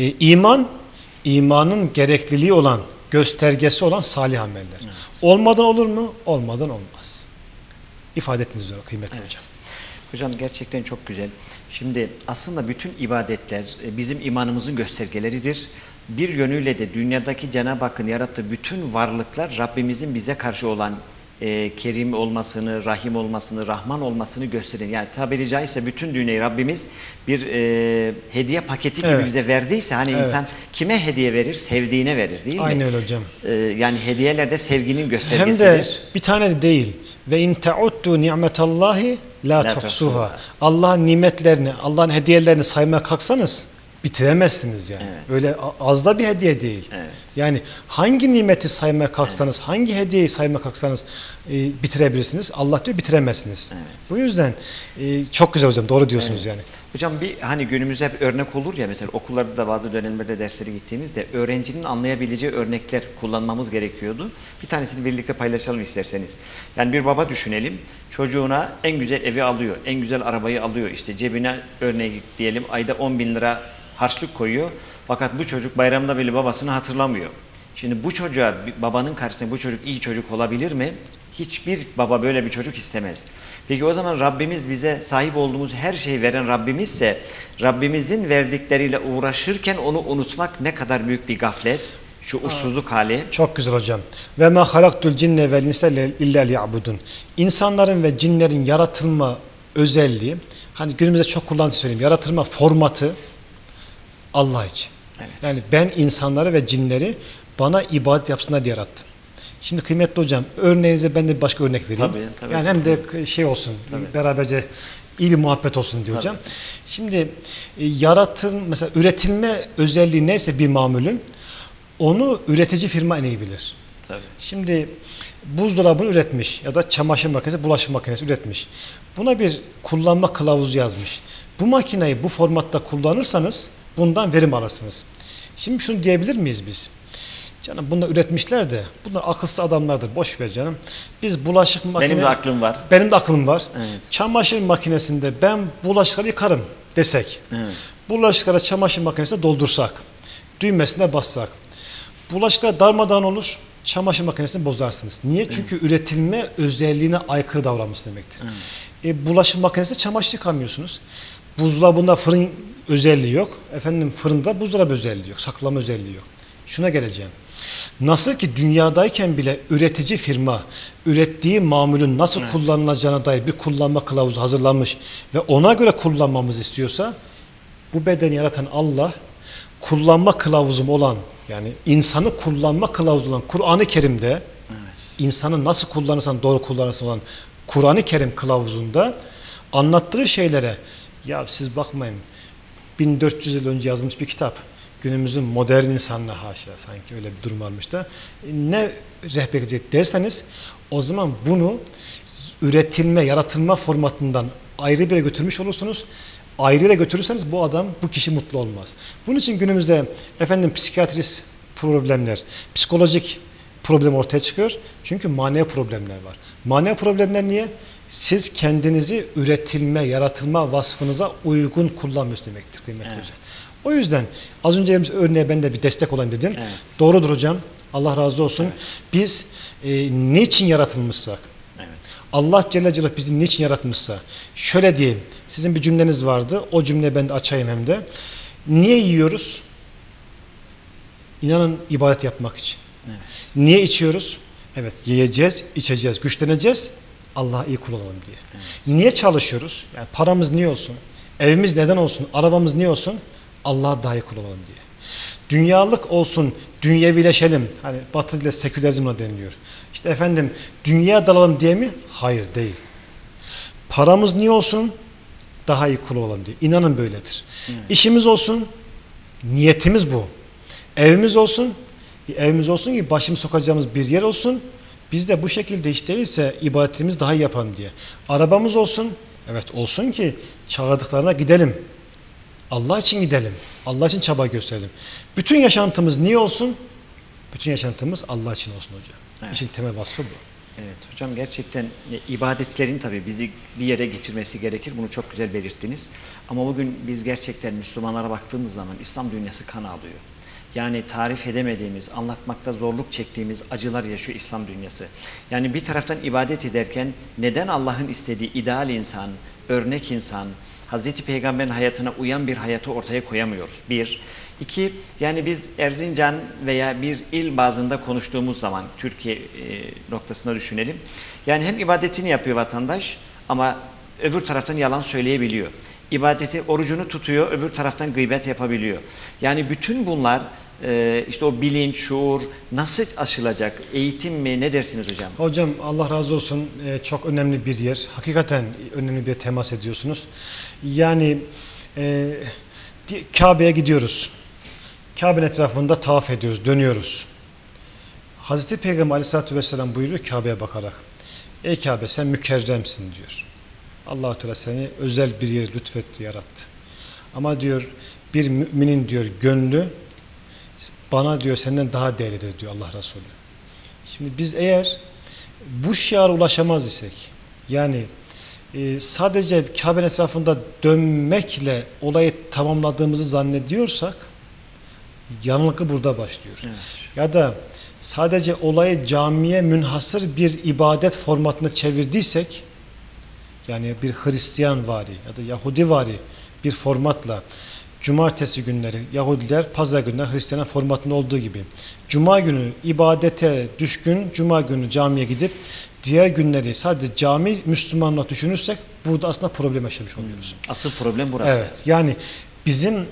imanın gerekliliği olan, göstergesi olan salih ameller. Evet. Olmadan olur mu? Olmadan olmaz. İfade ettiğiniz üzere kıymetli hocam. Hocam gerçekten çok güzel. Şimdi aslında bütün ibadetler bizim imanımızın göstergeleridir. Bir yönüyle de dünyadaki Cenab-ı Hakk'ın yarattığı bütün varlıklar Rabbimizin bize karşı olan kerim olmasını, rahim olmasını, rahman olmasını gösterir. Yani tabiri caizse bütün dünyayı Rabbimiz bir hediye paketi gibi bize verdiyse hani insan kime hediye verir? Sevdiğine verir değil mi? Aynen öyle hocam. Yani hediyeler de sevginin göstergesidir. Hem de bir tane de değil. Ve in ta'uddu ni'metallahi la tuhsuha. Allah'ın nimetlerini, Allah'ın hediyelerini saymaya kalksanız bitiremezsiniz yani. Evet. Öyle az da bir hediye değil. Evet. Yani hangi nimeti saymaya kalksanız, hangi hediyeyi saymaya kalksanız bitirebilirsiniz. Allah diyor bitiremezsiniz. Evet. Bu yüzden çok güzel hocam, doğru diyorsunuz yani. Hocam bir hani günümüzde hep örnek olur ya, mesela okullarda da bazı dönemlerde derslere gittiğimizde öğrencinin anlayabileceği örnekler kullanmamız gerekiyordu. Bir tanesini birlikte paylaşalım isterseniz. Yani bir baba düşünelim, çocuğuna en güzel evi alıyor, en güzel arabayı alıyor, işte cebine örneğin diyelim ayda 10.000 lira harçlık koyuyor. Fakat bu çocuk bayramda bile babasını hatırlamıyor. Şimdi bu çocuğa, babanın karşısında bu çocuk iyi çocuk olabilir mi? Hiçbir baba böyle bir çocuk istemez. Peki o zaman Rabbimiz bize sahip olduğumuz her şeyi veren Rabbimizse, Rabbimizin verdikleriyle uğraşırken onu unutmak ne kadar büyük bir gaflet, şuursuzluk hali. Çok güzel hocam. Ve ma halaktul cinne vel insa illa liya'budun. İnsanların ve cinlerin yaratılma özelliği, hani günümüzde çok kullanıcı söyleyeyim, yaratılma formatı Allah için. Evet. Yani ben insanları ve cinleri bana ibadet yapsınlar diye yarattım. Şimdi kıymetli hocam, örneğinize ben de başka örnek vereyim. Tabii, yani hem de şey olsun, beraberce iyi bir muhabbet olsun diyor hocam. Şimdi mesela üretilme özelliği neyse bir mamulün, onu üretici firma en iyi bilir. Tabii. Şimdi buzdolabını üretmiş ya da çamaşır makinesi, bulaşık makinesi üretmiş. Buna bir kullanma kılavuzu yazmış. Bu makineyi bu formatta kullanırsanız bundan verim alırsınız. Şimdi şunu diyebilir miyiz biz? Canım bunlar üretmişler de bunlar akılsız adamlardır. Boş ver canım. Biz bulaşık makinesi... Benim de aklım var. Benim de aklım var. Evet. Çamaşır makinesinde ben bulaşıkları yıkarım desek. Evet. Bulaşıkları çamaşır makinesine doldursak. Düğmesine bassak. Bulaşıklar darmadağın olur. Çamaşır makinesini bozarsınız. Niye? Çünkü üretilme özelliğine aykırı davranmış demektir. Evet. Bulaşık makinesinde çamaşır yıkamıyorsunuz. Buzdolabında fırın özelliği yok. Efendim fırında buzdolabı özelliği yok. Saklama özelliği yok. Şuna geleceğim. Nasıl ki dünyadayken bile üretici firma ürettiği mamulün nasıl kullanılacağına dair bir kullanma kılavuzu hazırlanmış ve ona göre kullanmamızı istiyorsa, bu bedeni yaratan Allah kullanma kılavuzum olan, yani insanı kullanma kılavuzu olan Kur'an-ı Kerim'de insanı nasıl kullanırsan doğru kullanırsın olan Kur'an-ı Kerim kılavuzunda anlattığı şeylere, ya siz bakmayın 1400 yıl önce yazılmış bir kitap. Günümüzün modern insanına haşa sanki öyle bir durum varmış da ne rehber edecek derseniz, o zaman bunu üretilme, yaratılma formatından ayrı bir yere götürmüş olursunuz. Ayrı yere götürürseniz bu kişi mutlu olmaz. Bunun için günümüzde psikiyatrist problemler, psikolojik problem ortaya çıkıyor. Çünkü manevi problemler var. Manevi problemler niye? Siz kendinizi üretilme, yaratılma vasfınıza uygun kullanmıyorsunuz demektir kıymetli hocam. O yüzden az önce örneğe ben de bir destek olayım dedim. Evet. Doğrudur hocam. Allah razı olsun. Evet. Biz niçin yaratılmışsak, Allah Celle Celaluhu bizi niçin yaratmışsa, şöyle diyeyim, sizin bir cümleniz vardı, o cümleyi ben de açayım hem de. Niye yiyoruz? İnanın ibadet yapmak için. Evet. Niye içiyoruz? Evet, yiyeceğiz, içeceğiz, güçleneceğiz, Allah'a iyi kul olalım diye. Evet. Niye çalışıyoruz? Yani paramız niye olsun? Evimiz neden olsun? Arabamız niye olsun? Allah'a daha iyi kul olalım diye. Dünyalık olsun, dünyevileşelim. Hani Batı ile sekülerizmle deniliyor. İşte efendim, dünyaya dalalım diye mi? Hayır, değil. Paramız niye olsun? Daha iyi kul olalım diye. İnanın böyledir. İşimiz olsun, niyetimiz bu. Evimiz olsun, evimiz olsun ki başımı sokacağımız bir yer olsun. Biz de bu şekilde hiç değilse ibadetimiz daha iyi yapalım diye. Arabamız olsun, evet olsun ki çağırdıklarına gidelim. Allah için gidelim. Allah için çaba gösterelim. Bütün yaşantımız niye olsun? Bütün yaşantımız Allah için olsun hocam. Evet. İşin temel vasfı bu. Evet hocam, gerçekten ibadetlerin tabii bizi bir yere getirmesi gerekir. Bunu çok güzel belirttiniz. Ama bugün biz gerçekten Müslümanlara baktığımız zaman İslam dünyası kan ağlıyor. Yani tarif edemediğimiz, anlatmakta zorluk çektiğimiz acılar yaşıyor İslam dünyası. Yani bir taraftan ibadet ederken neden Allah'ın istediği ideal insan, örnek insan, Hazreti Peygamber'in hayatına uyan bir hayatı ortaya koyamıyoruz. Bir. İki, yani biz Erzincan veya bir il bazında konuştuğumuz zaman, Türkiye noktasında düşünelim. Yani hem ibadetini yapıyor vatandaş ama öbür taraftan yalan söyleyebiliyor. İbadeti, orucunu tutuyor, öbür taraftan gıybet yapabiliyor. Yani bütün bunlar işte o bilinç, şuur nasıl aşılacak? Eğitim mi? Ne dersiniz hocam? Hocam Allah razı olsun, çok önemli bir yer. Hakikaten önemli bir temas ediyorsunuz. Yani Kabe'ye gidiyoruz. Kabe'nin etrafında tavaf ediyoruz, dönüyoruz. Hazreti Peygamber Aleyhisselatü Vesselam buyuruyor Kabe'ye bakarak. Ey Kabe, sen mükerremsin diyor. Allah-u Teala seni özel bir yere lütfetti, yarattı. Ama diyor bir müminin diyor gönlü bana diyor senden daha değerlidir diyor Allah Resulü. Şimdi biz eğer bu şiara ulaşamaz isek, yani sadece Kabe'nin etrafında dönmekle olayı tamamladığımızı zannediyorsak yanılgı burada başlıyor. Evet. Ya da sadece olayı camiye münhasır bir ibadet formatına çevirdiysek, yani bir Hristiyan vari ya da Yahudi vari bir formatla cumartesi günleri Yahudiler, pazar günler Hristiyan formatında olduğu gibi cuma günü ibadete düşkün, cuma günü camiye gidip diğer günleri sadece cami Müslümanla düşünürsek burada aslında problem yaşamış oluyoruz. Asıl problem burası. Evet, yani bizim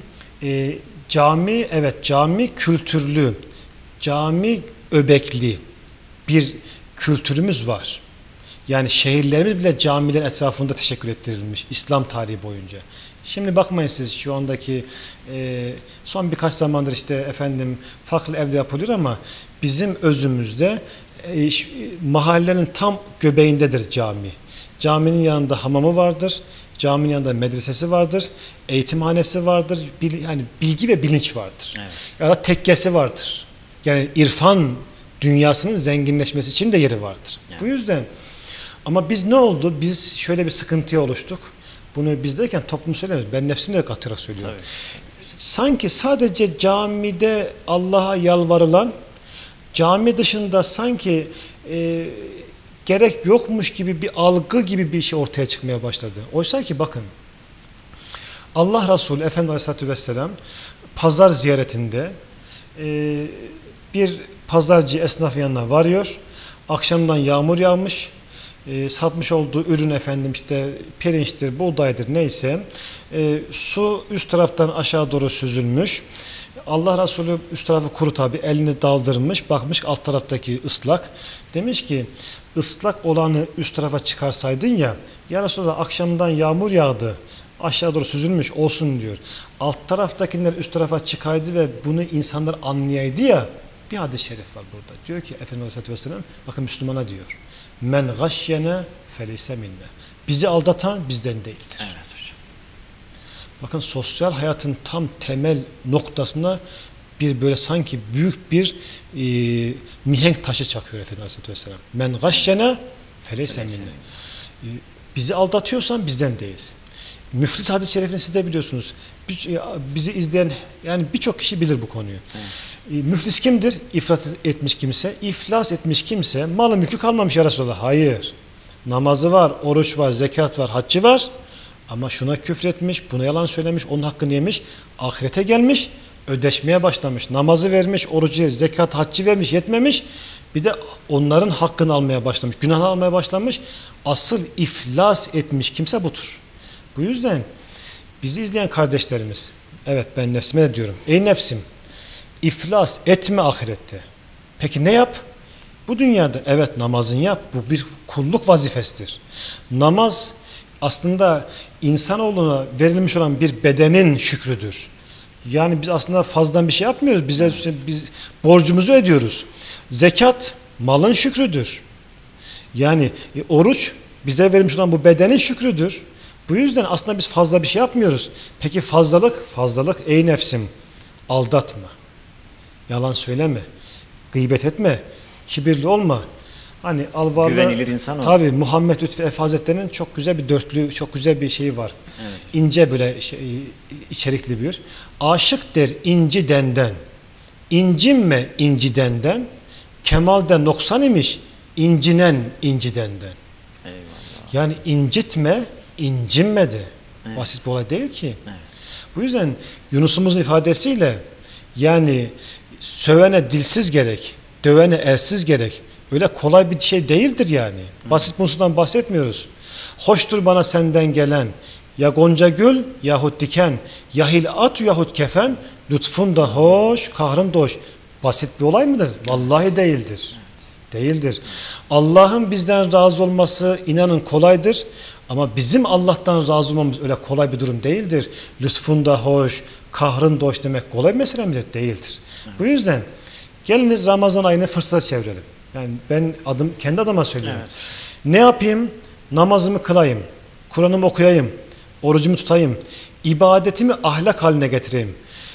cami kültürlü, cami öbekli bir kültürümüz var. Yani şehirlerimiz bile camilerin etrafında teşekkür ettirilmiş İslam tarihi boyunca. Şimdi bakmayın siz şu andaki son birkaç zamandır işte efendim farklı evde yapılıyor ama bizim özümüzde mahallenin tam göbeğindedir cami. Caminin yanında hamamı vardır, caminin yanında medresesi vardır, eğitimhanesi vardır, yani bilgi ve bilinç vardır. Evet. Ya da tekkesi vardır. Yani irfan dünyasının zenginleşmesi için de yeri vardır. Evet. Bu yüzden ama biz ne oldu? Biz şöyle bir sıkıntıya oluştuk. Bunu biz derken toplum söylemiyoruz. Ben nefsimle de katarak söylüyorum. Tabii. Sanki sadece camide Allah'a yalvarılan, cami dışında sanki gerek yokmuş gibi bir algı gibi bir şey ortaya çıkmaya başladı. Oysa ki bakın, Allah Resulü Efendimiz Aleyhisselatü Vesselam pazar ziyaretinde bir pazarcı esnafın yanına varıyor. Akşamdan yağmur yağmış. Satmış olduğu ürün efendim işte pirinçtir, buğdaydır neyse su üst taraftan aşağı doğru süzülmüş. Allah Resulü üst tarafı kuru tabi, elini daldırmış, bakmış alt taraftaki ıslak. Demiş ki ıslak olanı üst tarafa çıkarsaydın ya Resulullah akşamdan yağmur yağdı, aşağı doğru süzülmüş olsun diyor. Alt taraftakiler üst tarafa çıkaydı ve bunu insanlar anlayaydı ya, bir hadis-i şerif var burada. Diyor ki Efendimiz Aleyhisselatü Vesselam, bakın Müslümana diyor. Men gashşene feleyse minne. Bizi aldatan bizden değildir. Evet hocam. Bakın sosyal hayatın tam temel noktasına bir böyle sanki büyük bir mihenk taşı çakıyor Efendimiz Aleyhisselatü Vesselam. Men gashşene feleyse minne. Bizi aldatıyorsan bizden değilsin. Müflis hadis-i şerifini siz de biliyorsunuz. Bizi izleyen yani birçok kişi bilir bu konuyu. Evet. Müflis kimdir? İflas etmiş kimse. İflas etmiş kimse malı mülkü kalmamış ya Resulallah. Hayır. Namazı var, oruç var, zekat var, haccı var. Ama şuna küfretmiş, buna yalan söylemiş, onun hakkını yemiş, ahirete gelmiş, ödeşmeye başlamış. Namazı vermiş, orucu, zekat, haccı vermiş, yetmemiş. Bir de onların hakkını almaya başlamış, günahını almaya başlamış. Asıl iflas etmiş kimse budur. Bu yüzden bizi izleyen kardeşlerimiz, evet ben nefsime de diyorum, ey nefsim, iflas etme ahirette. Peki ne yap? Bu dünyada evet namazını yap, bu bir kulluk vazifesidir. Namaz aslında insanoğluna verilmiş olan bir bedenin şükrüdür. Yani biz aslında fazladan bir şey yapmıyoruz. Biz borcumuzu ödüyoruz. Zekat malın şükrüdür. Yani oruç bize verilmiş olan bu bedenin şükrüdür. Bu yüzden aslında biz fazla bir şey yapmıyoruz. Peki fazlalık ey nefsim aldatma. Yalan söyleme. Gıybet etme. Kibirli olma. Hani güvenilir insan ol. Tabii Muhammed Lütfü Efe Hazretleri'nin çok güzel bir dörtlü, çok güzel bir şeyi var. Evet. İnce böyle içerikli bir. Aşık der inci denden. İncinme incidenden. Kemalde noksan imiş incinen incidenden. Eyvallah. Yani incitme, incinme de. Evet. Basit bir olay değil ki. Evet. Bu yüzden Yunus'umuzun ifadesiyle yani sövene dilsiz gerek, dövene elsiz gerek. Öyle kolay bir şey değildir yani. Basit bundan bahsetmiyoruz. Hoştur bana senden gelen ya gonca gül yahut diken, yahil at yahut kefen, lütfun da hoş, kahrın da hoş. Basit bir olay mıdır? Vallahi değildir. Değildir. Allah'ın bizden razı olması inanın kolaydır. Ama bizim Allah'tan razı olmamız öyle kolay bir durum değildir. Lütfun da hoş, kahrın da hoş demek kolay bir mesele midir? Değildir. Bu yüzden geliniz Ramazan ayını fırsata çevirelim. Yani ben kendi adıma söylüyorum. Evet. Ne yapayım? Namazımı kılayım, Kur'an'ımı okuyayım, orucumu tutayım, ibadetimi ahlak haline getireyim.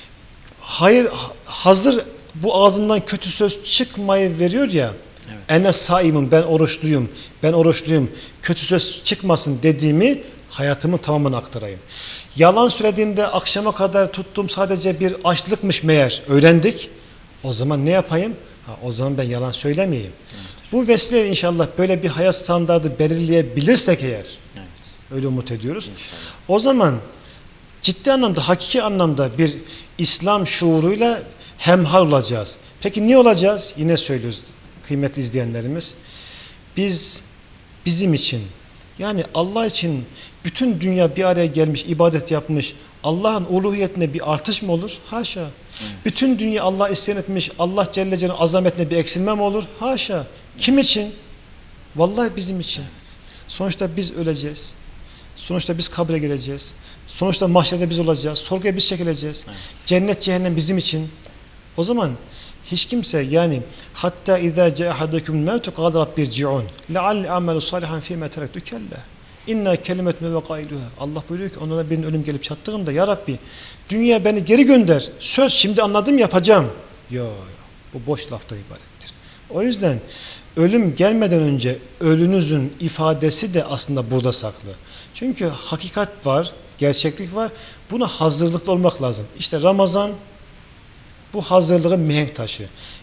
Hayır, hazır bu ağzımdan kötü söz çıkmayı veriyor ya. Evet. Ene saimim, ben oruçluyum, kötü söz çıkmasın dediğimi hayatımın tamamını aktarayım. Yalan söylediğimde akşama kadar tuttuğum sadece bir açlıkmış meğer öğrendik. O zaman ne yapayım? O zaman ben yalan söylemeyeyim. Evet. Bu vesileyle inşallah böyle bir hayat standardı belirleyebilirsek eğer, evet, öyle umut ediyoruz. İnşallah. O zaman ciddi anlamda, hakiki anlamda bir İslam şuuruyla hemhal olacağız. Peki niye olacağız? Yine söylüyoruz kıymetli izleyenlerimiz. Bizim için, yani Allah için bütün dünya bir araya gelmiş, ibadet yapmış, Allah'ın uluhiyetine bir artış mı olur? Haşa. Evet. Bütün dünya Allah isyan etmiş, Allah Celle Celaluhu'nun azametine bir eksilme mi olur? Haşa. Kim için? Vallahi bizim için. Evet. Sonuçta biz öleceğiz. Sonuçta biz kabre gireceğiz. Sonuçta mahşerde biz olacağız. Sorguya biz çekileceğiz. Evet. Cennet, cehennem bizim için. O zaman hiç kimse yani hatta izâ câ'ahadakumul mevtu qâle rabbirci'ûn lealli a'melu sâlihan fîmâ terektu kelle. İnna kelimetun ve kailuha. Allah buyuruyor ki onlara birinin ölüm gelip çattığında ya Rabbi dünya beni geri gönder. Söz şimdi anladım yapacağım. Yok, bu boş laftan ibarettir. O yüzden ölüm gelmeden önce ölünüzün ifadesi de aslında burada saklı. Çünkü hakikat var, gerçeklik var. Buna hazırlıklı olmak lazım. İşte Ramazan bu hazırlığın mihenk taşı.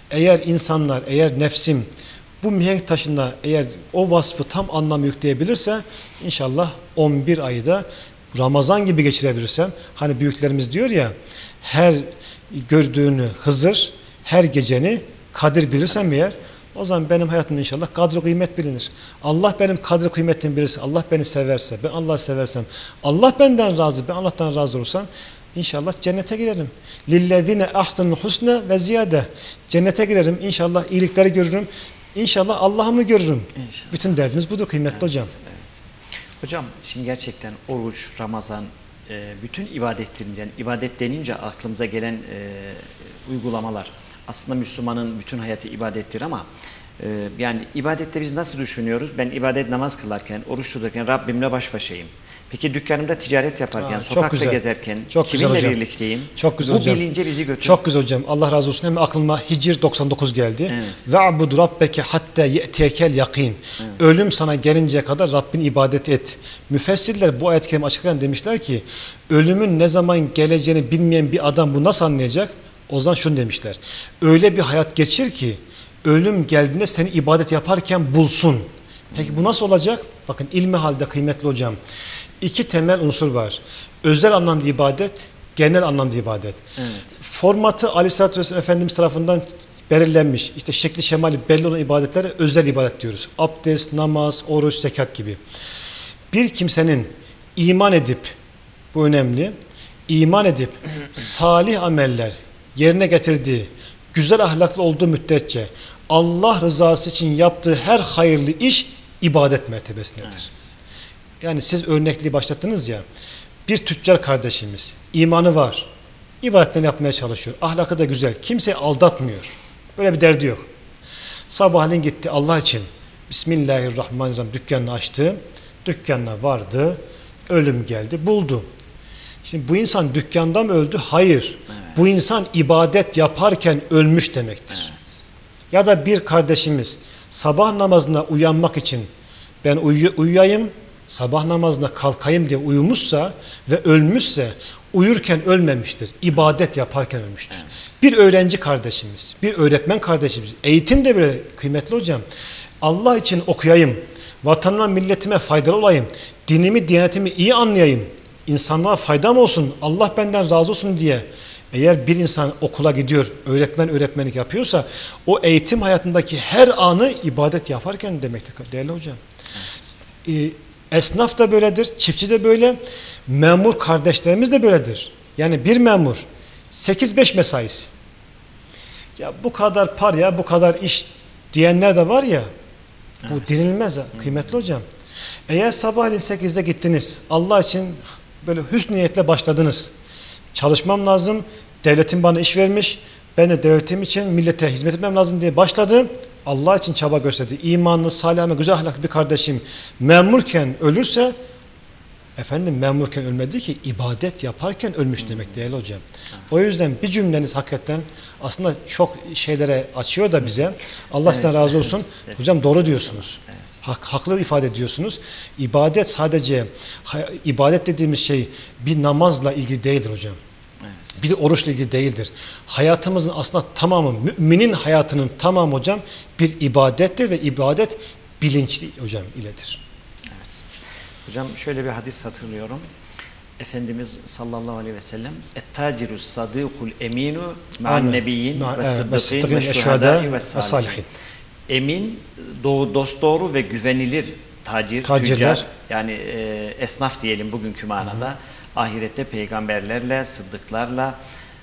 Eğer nefsim bu mihenk taşında eğer o vasfı tam anlam yükleyebilirse inşallah 11 ayı da Ramazan gibi geçirebilirsem, hani büyüklerimiz diyor ya, her gördüğünü Hızır, her geceni Kadir bilirsem eğer, o zaman benim hayatımda inşallah kadri kıymet bilinir. Allah benim kadri kıymetimi bilirse, Allah beni severse, ben Allah'ı seversem, Allah benden razı, ben Allah'tan razı olursam İnşallah cennete girerim. Lillezine ahsenul husne ve ziyade. Cennete girerim. İnşallah iyilikleri görürüm. İnşallah Allah'ımı görürüm. İnşallah. Bütün derdimiz budur kıymetli hocam. Evet. Hocam şimdi gerçekten oruç, Ramazan, bütün ibadetlerinden, ibadet denince aklımıza gelen uygulamalar. Aslında Müslümanın bütün hayatı ibadettir ama yani ibadette biz nasıl düşünüyoruz? Ben ibadet namaz kılarken, oruç tutarken Rabbimle baş başayım. Peki dükkanımda ticaret yaparken, sokakta gezerken, kiminle birlikteyim? Çok güzel bu hocam. Bilince bizi götürür. Çok güzel hocam. Allah razı olsun. Hem aklıma Hicr 99 geldi. Ve abud rabbeke hatta ye'tekel yakin. Ölüm sana gelinceye kadar Rabbin ibadet et. Müfessirler bu ayet-i kerime açıklayan demişler ki ölümün ne zaman geleceğini bilmeyen bir adam bu nasıl anlayacak? O zaman şunu demişler. Öyle bir hayat geçir ki ölüm geldiğinde seni ibadet yaparken bulsun. Peki bu nasıl olacak? Bakın ilmihalde kıymetli hocam 2 temel unsur var. Özel anlamda ibadet, genel anlamda ibadet. Evet. Formatı Aleyhisselatü Vesselam Efendimiz tarafından belirlenmiş. İşte şekli şemali belli olan ibadetlere özel ibadet diyoruz. Abdest, namaz, oruç, zekat gibi. Bir kimsenin iman edip, bu önemli, iman edip salih ameller yerine getirdiği, güzel ahlaklı olduğu müddetçe Allah rızası için yaptığı her hayırlı iş ibadet mertebesindedir. Evet. Yani siz örnekliği başlattınız ya, bir tüccar kardeşimiz imanı var, ibadetlerini yapmaya çalışıyor, ahlakı da güzel, kimseyi aldatmıyor, böyle bir derdi yok. Sabahleyin gitti Allah için Bismillahirrahmanirrahim dükkanını açtı, dükkanına vardı, ölüm geldi, buldu. Şimdi bu insan dükkanda mı öldü? Hayır. Evet. Bu insan ibadet yaparken ölmüş demektir. Evet. Ya da bir kardeşimiz sabah namazına uyanmak için ben uyuyayım, sabah namazına kalkayım diye uyumuşsa ve ölmüşse uyurken ölmemiştir. İbadet yaparken ölmüştür. Evet. Bir öğrenci kardeşimiz, bir öğretmen kardeşimiz, eğitim de böyle kıymetli hocam. Allah için okuyayım, vatanıma, milletime faydalı olayım, dinimi, diyanetimi iyi anlayayım, insanlığa faydam olsun, Allah benden razı olsun diye eğer bir insan okula gidiyor, öğretmenlik yapıyorsa o eğitim hayatındaki her anı ibadet yaparken demektir değerli hocam. Evet. Esnaf da böyledir, çiftçi de böyle, memur kardeşlerimiz de böyledir. Yani bir memur 8-5 mesaisi. Ya bu kadar para, bu kadar iş diyenler de var ya, bu evet. Dirilmez kıymetli hocam. Eğer sabahleyin 8'de gittiniz, Allah için böyle hüsnü niyetle başladınız. Çalışmam lazım, devletim bana iş vermiş, ben de devletim için millete hizmet etmem lazım diye başladı. Allah için çaba gösterdi. İmanlı, salih, güzel ahlaklı bir kardeşim memurken ölürse, efendim memurken ölmedi ki ibadet yaparken ölmüş demek değerli hocam. O yüzden bir cümleniz hakikaten aslında çok şeylere açıyor da bize. Allah evet, sizden razı olsun. Evet, hocam doğru diyorsunuz. Evet. Haklı ifade ediyorsunuz. İbadet sadece, ibadet dediğimiz şey bir namazla ilgili değildir hocam. Evet. Bir de oruçla ilgili değildir. Hayatımızın aslında tamamı, müminin hayatının tamamı hocam bir ibadettir ve ibadet bilinçli hocam iledir. Evet. Hocam şöyle bir hadis hatırlıyorum. Efendimiz sallallahu aleyhi ve sellem "Et-taciru sadîkul eminu ma'an nebiyyin ve sıddıkîn ve şuhadâ ve salihin." Emin, dosdoğru ve güvenilir tüccar, yani esnaf diyelim bugünkü manada, ahirette peygamberlerle, sıddıklarla,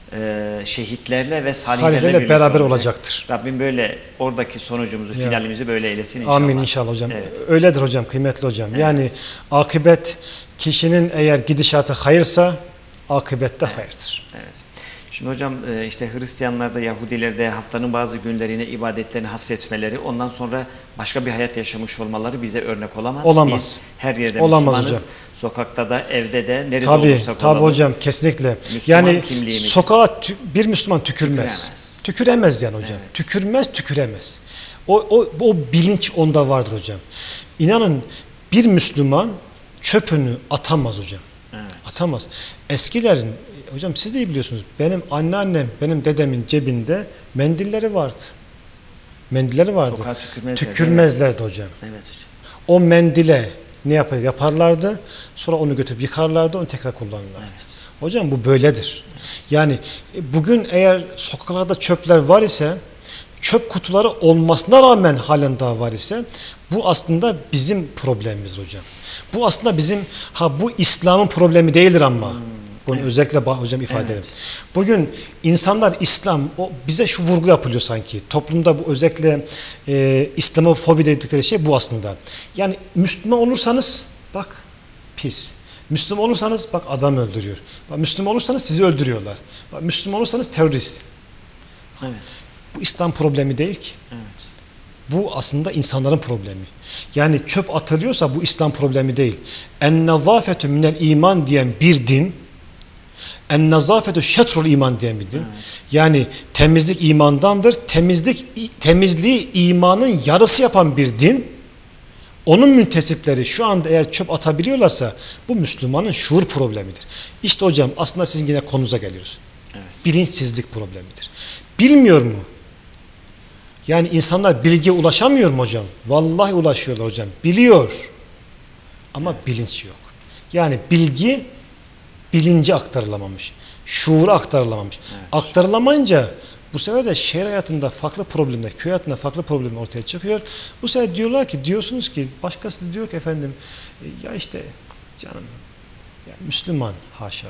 şehitlerle ve salihlerle beraber olacaktır. Rabbim böyle oradaki sonucumuzu, finalimizi böyle eylesin inşallah. Amin inşallah hocam. Evet. Öyledir hocam, kıymetli hocam. Evet. Yani akıbet, kişinin eğer gidişatı hayırsa akıbette evet. Hayırdır. Evet. Şimdi hocam işte Hristiyanlarda, Yahudilerde haftanın bazı günlerine ibadetlerini hasretmeleri, ondan sonra başka bir hayat yaşamış olmaları bize örnek olamaz. Olamaz. Biz her yerde olamaz Müslümanız. Hocam. Sokakta da, evde de, nerede olursak olalım. Tabii hocam, kesinlikle. Müslüman yani kimliğimiz. Sokağa bir Müslüman tükürmez. Tüküremez yani hocam. Evet. Tüküremez. O bilinç onda vardır hocam. İnanın bir Müslüman çöpünü atamaz hocam. Evet. Atamaz. Eskilerin, hocam siz de iyi biliyorsunuz, benim anneannem, benim dedemin cebinde mendilleri vardı. Mendilleri vardı. Tükürmezlerdi hocam. Evet hocam. O mendile ne yaparlardı? Sonra onu götürüp yıkarlardı, onu tekrar kullanırlardı. Evet. Hocam bu böyledir. Evet. Yani bugün eğer sokaklarda çöpler var ise, çöp kutuları olmasına rağmen halen daha var ise, bu aslında bizim problemimiz hocam. Bu aslında bizim, bu İslam'ın problemi değildir ama. Bunu evet. Özellikle hocam ifade edelim. Evet. Bugün insanlar bize şu vurgu yapılıyor sanki. Toplumda bu özellikle İslamofobi dedikleri şey bu aslında. Yani Müslüman olursanız bak pis. Müslüman olursanız bak adam öldürüyor. Bak, Müslüman olursanız sizi öldürüyorlar. Bak, Müslüman olursanız terörist. Evet. Bu İslam problemi değil ki. Evet. Bu aslında insanların problemi. Yani çöp atılıyorsa bu İslam problemi değil. En-nezâfetü minel iman diyen bir din, en-nezâfetü şetrul iman diyen bir din. Evet. Yani temizlik imandandır. Temizliği imanın yarısı yapan bir din. Onun müntesipleri şu anda eğer çöp atabiliyorlarsa bu Müslümanın şuur problemidir. İşte hocam aslında sizin yine konunuza geliyoruz. Evet. Bilinçsizlik problemidir. Bilmiyor mu? Yani insanlar bilgiye ulaşamıyor mu hocam? Vallahi ulaşıyorlar hocam. Biliyor. Ama bilinç yok. Yani bilgi bilince aktarılamamış. Şuura aktarılamamış. Evet. Aktarılamayınca bu sefer de şehir hayatında farklı problemler, köy hayatında farklı problemler ortaya çıkıyor. Bu sefer diyorsunuz ki başkası da diyor ki efendim ya işte canım ya Müslüman haşa.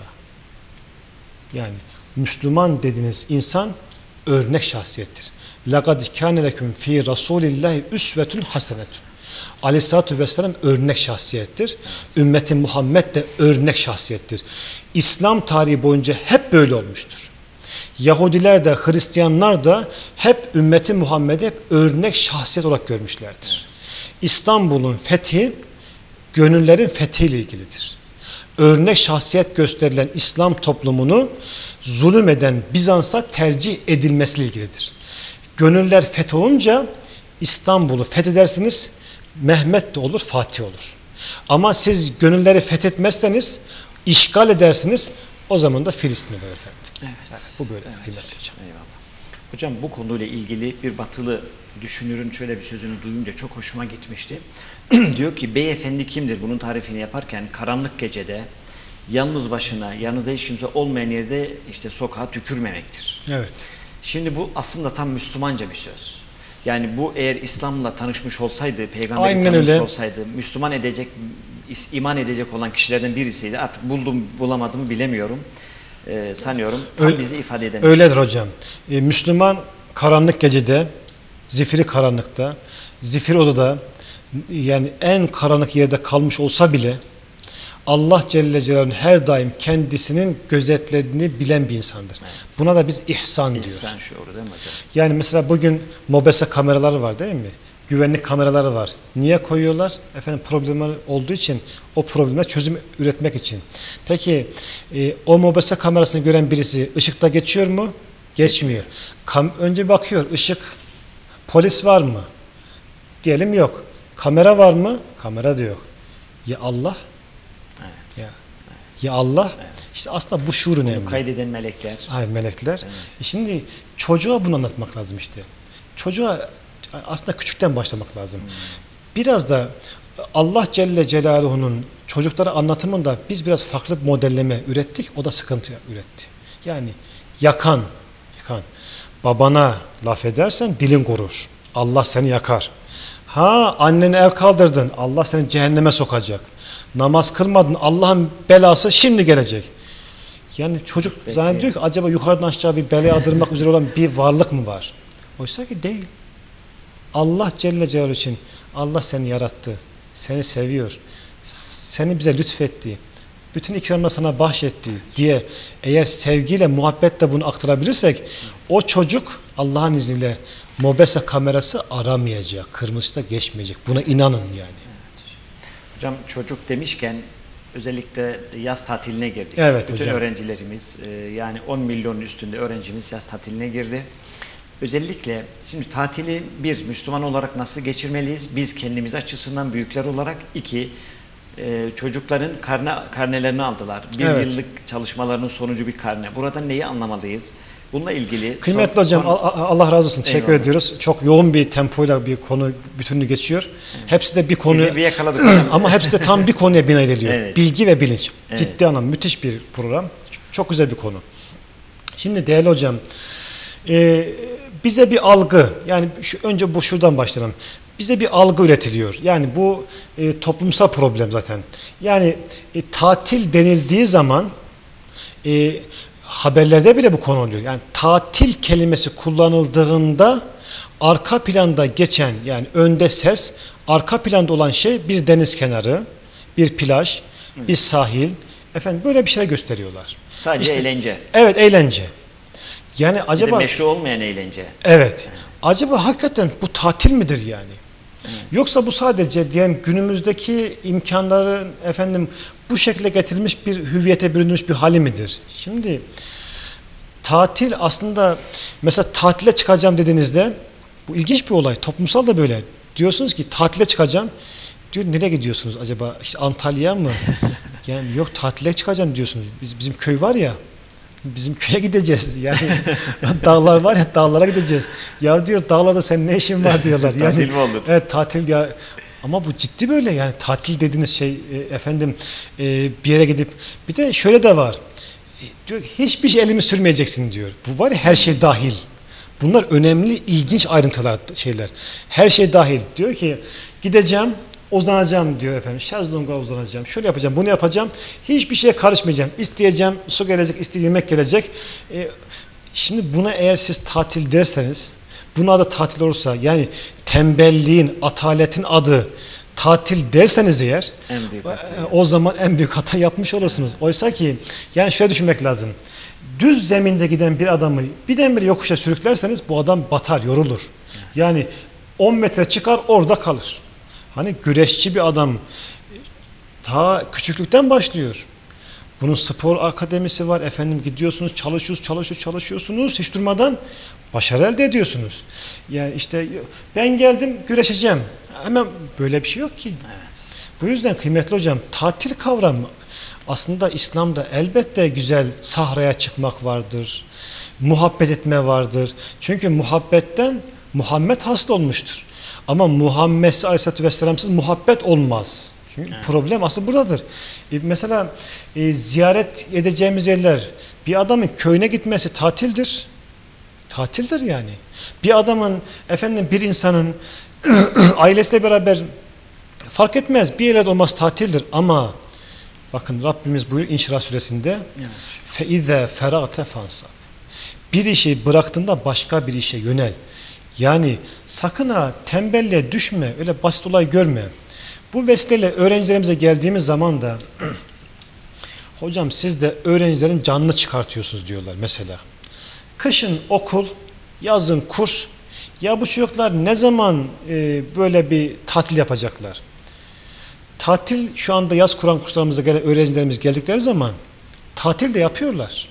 Yani Müslüman dediğiniz insan örnek şahsiyettir. لَقَدْ كَانَ لَكُمْ ف۪ي رَسُولِ اللّٰهِ اُسْوَةٌ حَسَنَةٌ. Aleyhisselatü Vesselam örnek şahsiyettir. Ümmeti Muhammed de örnek şahsiyettir. İslam tarihi boyunca hep böyle olmuştur. Yahudiler de Hristiyanlar da hep ümmeti Muhammed'i hep örnek şahsiyet olarak görmüşlerdir. İstanbul'un fethi gönüllerin fethiyle ilgilidir. Örnek şahsiyet gösterilen İslam toplumunu zulüm eden Bizans'a tercih edilmesiyle ilgilidir. Gönüller fetholunca İstanbul'u fethedersiniz, Mehmet de olur, Fatih olur. Ama siz gönülleri fethetmezseniz, işgal edersiniz, o zaman da Filistin olur efendim. Evet. Yani bu böyle kıymetli hocam. Eyvallah. Hocam bu konuyla ilgili bir batılı düşünürün şöyle bir sözünü duyunca çok hoşuma gitmişti. Diyor ki beyefendi kimdir? Bunun tarifini yaparken karanlık gecede yalnız başına, yanınızda hiç kimse olmayan yerde işte sokağa tükürmemektir. Evet. Şimdi bu aslında tam Müslümanca bir söz. Yani bu eğer İslam'la tanışmış olsaydı, peygamberi tanışmış olsaydı, Müslüman edecek, iman edecek olan kişilerden birisiydi. Artık buldum bulamadım bilemiyorum. Sanıyorum tam bizi ifade eden. Öyledir hocam. Müslüman karanlık gecede, zifiri karanlıkta, zifiri odada, yani en karanlık yerde kalmış olsa bile Allah Celle Celaluhu'nun her daim kendisinin gözetlediğini bilen bir insandır. Evet. Buna da biz ihsan diyoruz. İhsan şuuru değil mi hocam? Yani mesela bugün mobese kameraları var değil mi? Güvenlik kameraları var. Niye koyuyorlar? Efendim problemler olduğu için, o problemler çözüm üretmek için. Peki o mobese kamerasını gören birisi ışıkta geçiyor mu? Geçmiyor. Önce bakıyor, ışık, polis var mı? Diyelim yok. Kamera var mı? Kamera da yok. Ya Allah? Evet. Ya Allah? Evet. İşte aslında bu şuur önemli. Kaydeden melekler. Hayır, melekler. Evet. Şimdi çocuğa bunu anlatmak lazım işte. Çocuğa aslında küçükten başlamak lazım. Biraz da Allah Celle Celaluhu'nun çocuklara anlatımında biz biraz farklı bir modelleme ürettik. O da sıkıntı üretti. Yani yakan. Babana laf edersen dilin kurur. Allah seni yakar. Ha annene el kaldırdın. Allah seni cehenneme sokacak. Namaz kılmadın. Allah'ın belası şimdi gelecek. Yani çocuk zannediyor ki acaba yukarıdan aşağı bir belaya adırmak üzere olan bir varlık mı var? Oysa ki değil. Allah Celle Celaluhu için Allah seni yarattı. Seni seviyor. Seni bize lütfetti. Bütün ikramları sana bahşetti diye eğer sevgiyle, muhabbetle bunu aktarabilirsek o çocuk Allah'ın izniyle mobese kamerası aramayacak. Kırmızıda geçmeyecek. Buna inanın yani. Evet. Hocam çocuk demişken özellikle yaz tatiline girdik. Evet, bütün hocam. Öğrencilerimiz yani 10 milyonun üstünde öğrencimiz yaz tatiline girdi. Özellikle şimdi tatili bir Müslüman olarak nasıl geçirmeliyiz? Biz kendimiz açısından büyükler olarak çocukların karnelerini aldılar. Bir yıllık çalışmalarının sonucu bir karne. Burada neyi anlamalıyız? Bununla ilgili... Kıymetli hocam Allah razı olsun. Teşekkür ediyoruz. Çok yoğun bir tempoyla bir konu bütününü geçiyor. Evet. Hepsi de bir konu... Sizi bir yakaladık. Ama hepsi de tam bir konuya bina ediliyor. Evet. Bilgi ve bilinç. Evet. Ciddi anlamda müthiş bir program. Çok güzel bir konu. Şimdi değerli hocam, bize bir algı, yani önce şuradan başlayalım. Bize bir algı üretiliyor. Yani bu toplumsal problem zaten. Yani tatil denildiği zaman haberlerde bile bu konu oluyor. Yani tatil kelimesi kullanıldığında arka planda geçen, yani önde ses, arka planda olan şey bir deniz kenarı, bir plaj, bir sahil. Efendim böyle bir şey gösteriyorlar. Sadece eğlence. Evet, eğlence. Yani acaba meşru olmayan eğlence. Evet. Acaba hakikaten bu tatil midir yani? Yoksa bu sadece diyelim günümüzdeki imkanların bu şekilde getirilmiş bir hüviyete bürünmüş bir hali midir? Şimdi tatil aslında mesela tatile çıkacağım dediğinizde bu ilginç bir olay. Toplumsal da böyle. Diyorsunuz ki tatile çıkacağım. Diyor nereye gidiyorsunuz acaba? İşte Antalya mı? Yani yok tatile çıkacağım diyorsunuz. Bizim köy var ya. bizim köye gideceğiz. Yani dağlar var ya, dağlara gideceğiz. Ya diyor, dağlarda senin ne işin var diyorlar. Yani, tatil mi olur? Evet, tatil ya. Ama bu ciddi böyle, yani tatil dediğiniz şey efendim bir yere gidip, bir de şöyle de var. Diyor hiçbir şey elimi sürmeyeceksin diyor. Bu var ya, her şey dahil. Bunlar önemli, ilginç ayrıntılar, şeyler. Her şey dahil. Diyor ki gideceğim, uzanacağım diyor efendim. Şezlonga uzanacağım. Şöyle yapacağım, bunu yapacağım. Hiçbir şeye karışmayacağım. İsteyeceğim, su gelecek, isteyeceğim, yemek gelecek. Şimdi buna eğer siz tatil derseniz, buna adı tatil olursa, yani tembelliğin, ataletin adı tatil derseniz eğer, o zaman en büyük hata yapmış olursunuz. Oysa ki yani şöyle düşünmek lazım. Düz zeminde giden bir adamı birdenbire yokuşa sürüklerseniz bu adam batar, yorulur. Yani 10 metre çıkar, orada kalır. Hani güreşçi bir adam ta küçüklükten başlıyor. Bunun spor akademisi var. Efendim gidiyorsunuz, çalışıyorsunuz. Hiç durmadan başarı elde ediyorsunuz. Yani işte ben geldim, güreşeceğim. Hemen böyle bir şey yok ki. Evet. Bu yüzden kıymetli hocam, tatil kavramı aslında İslam'da elbette güzel, sahraya çıkmak vardır. Muhabbet etme vardır. Çünkü muhabbetten Muhammed hasıl olmuştur. Ama Muhammed Aleyhisselatü Vesselam'sız muhabbet olmaz. Çünkü problem aslında buradadır. Mesela ziyaret edeceğimiz yerler, bir adamın köyüne gitmesi tatildir. Tatildir yani. Bir adamın, efendim bir insanın ailesiyle beraber, fark etmez, bir yerde olması tatildir. Ama bakın Rabbimiz buyuruyor İnşirah suresinde فَاِذَا فَرَغْتَ فَانْصَبْ bir işi bıraktığında başka bir işe yönel. Yani sakın ha tembelliğe düşme, öyle basit olay görme. Bu vesileyle öğrencilerimize geldiğimiz zaman da hocam siz de öğrencilerin canını çıkartıyorsunuz diyorlar mesela. Kışın okul, yazın kurs. Ya bu çocuklar ne zaman böyle bir tatil yapacaklar? Tatil şu anda yaz Kur'an kurslarımıza gelen öğrencilerimiz geldikleri zaman tatil de yapıyorlar.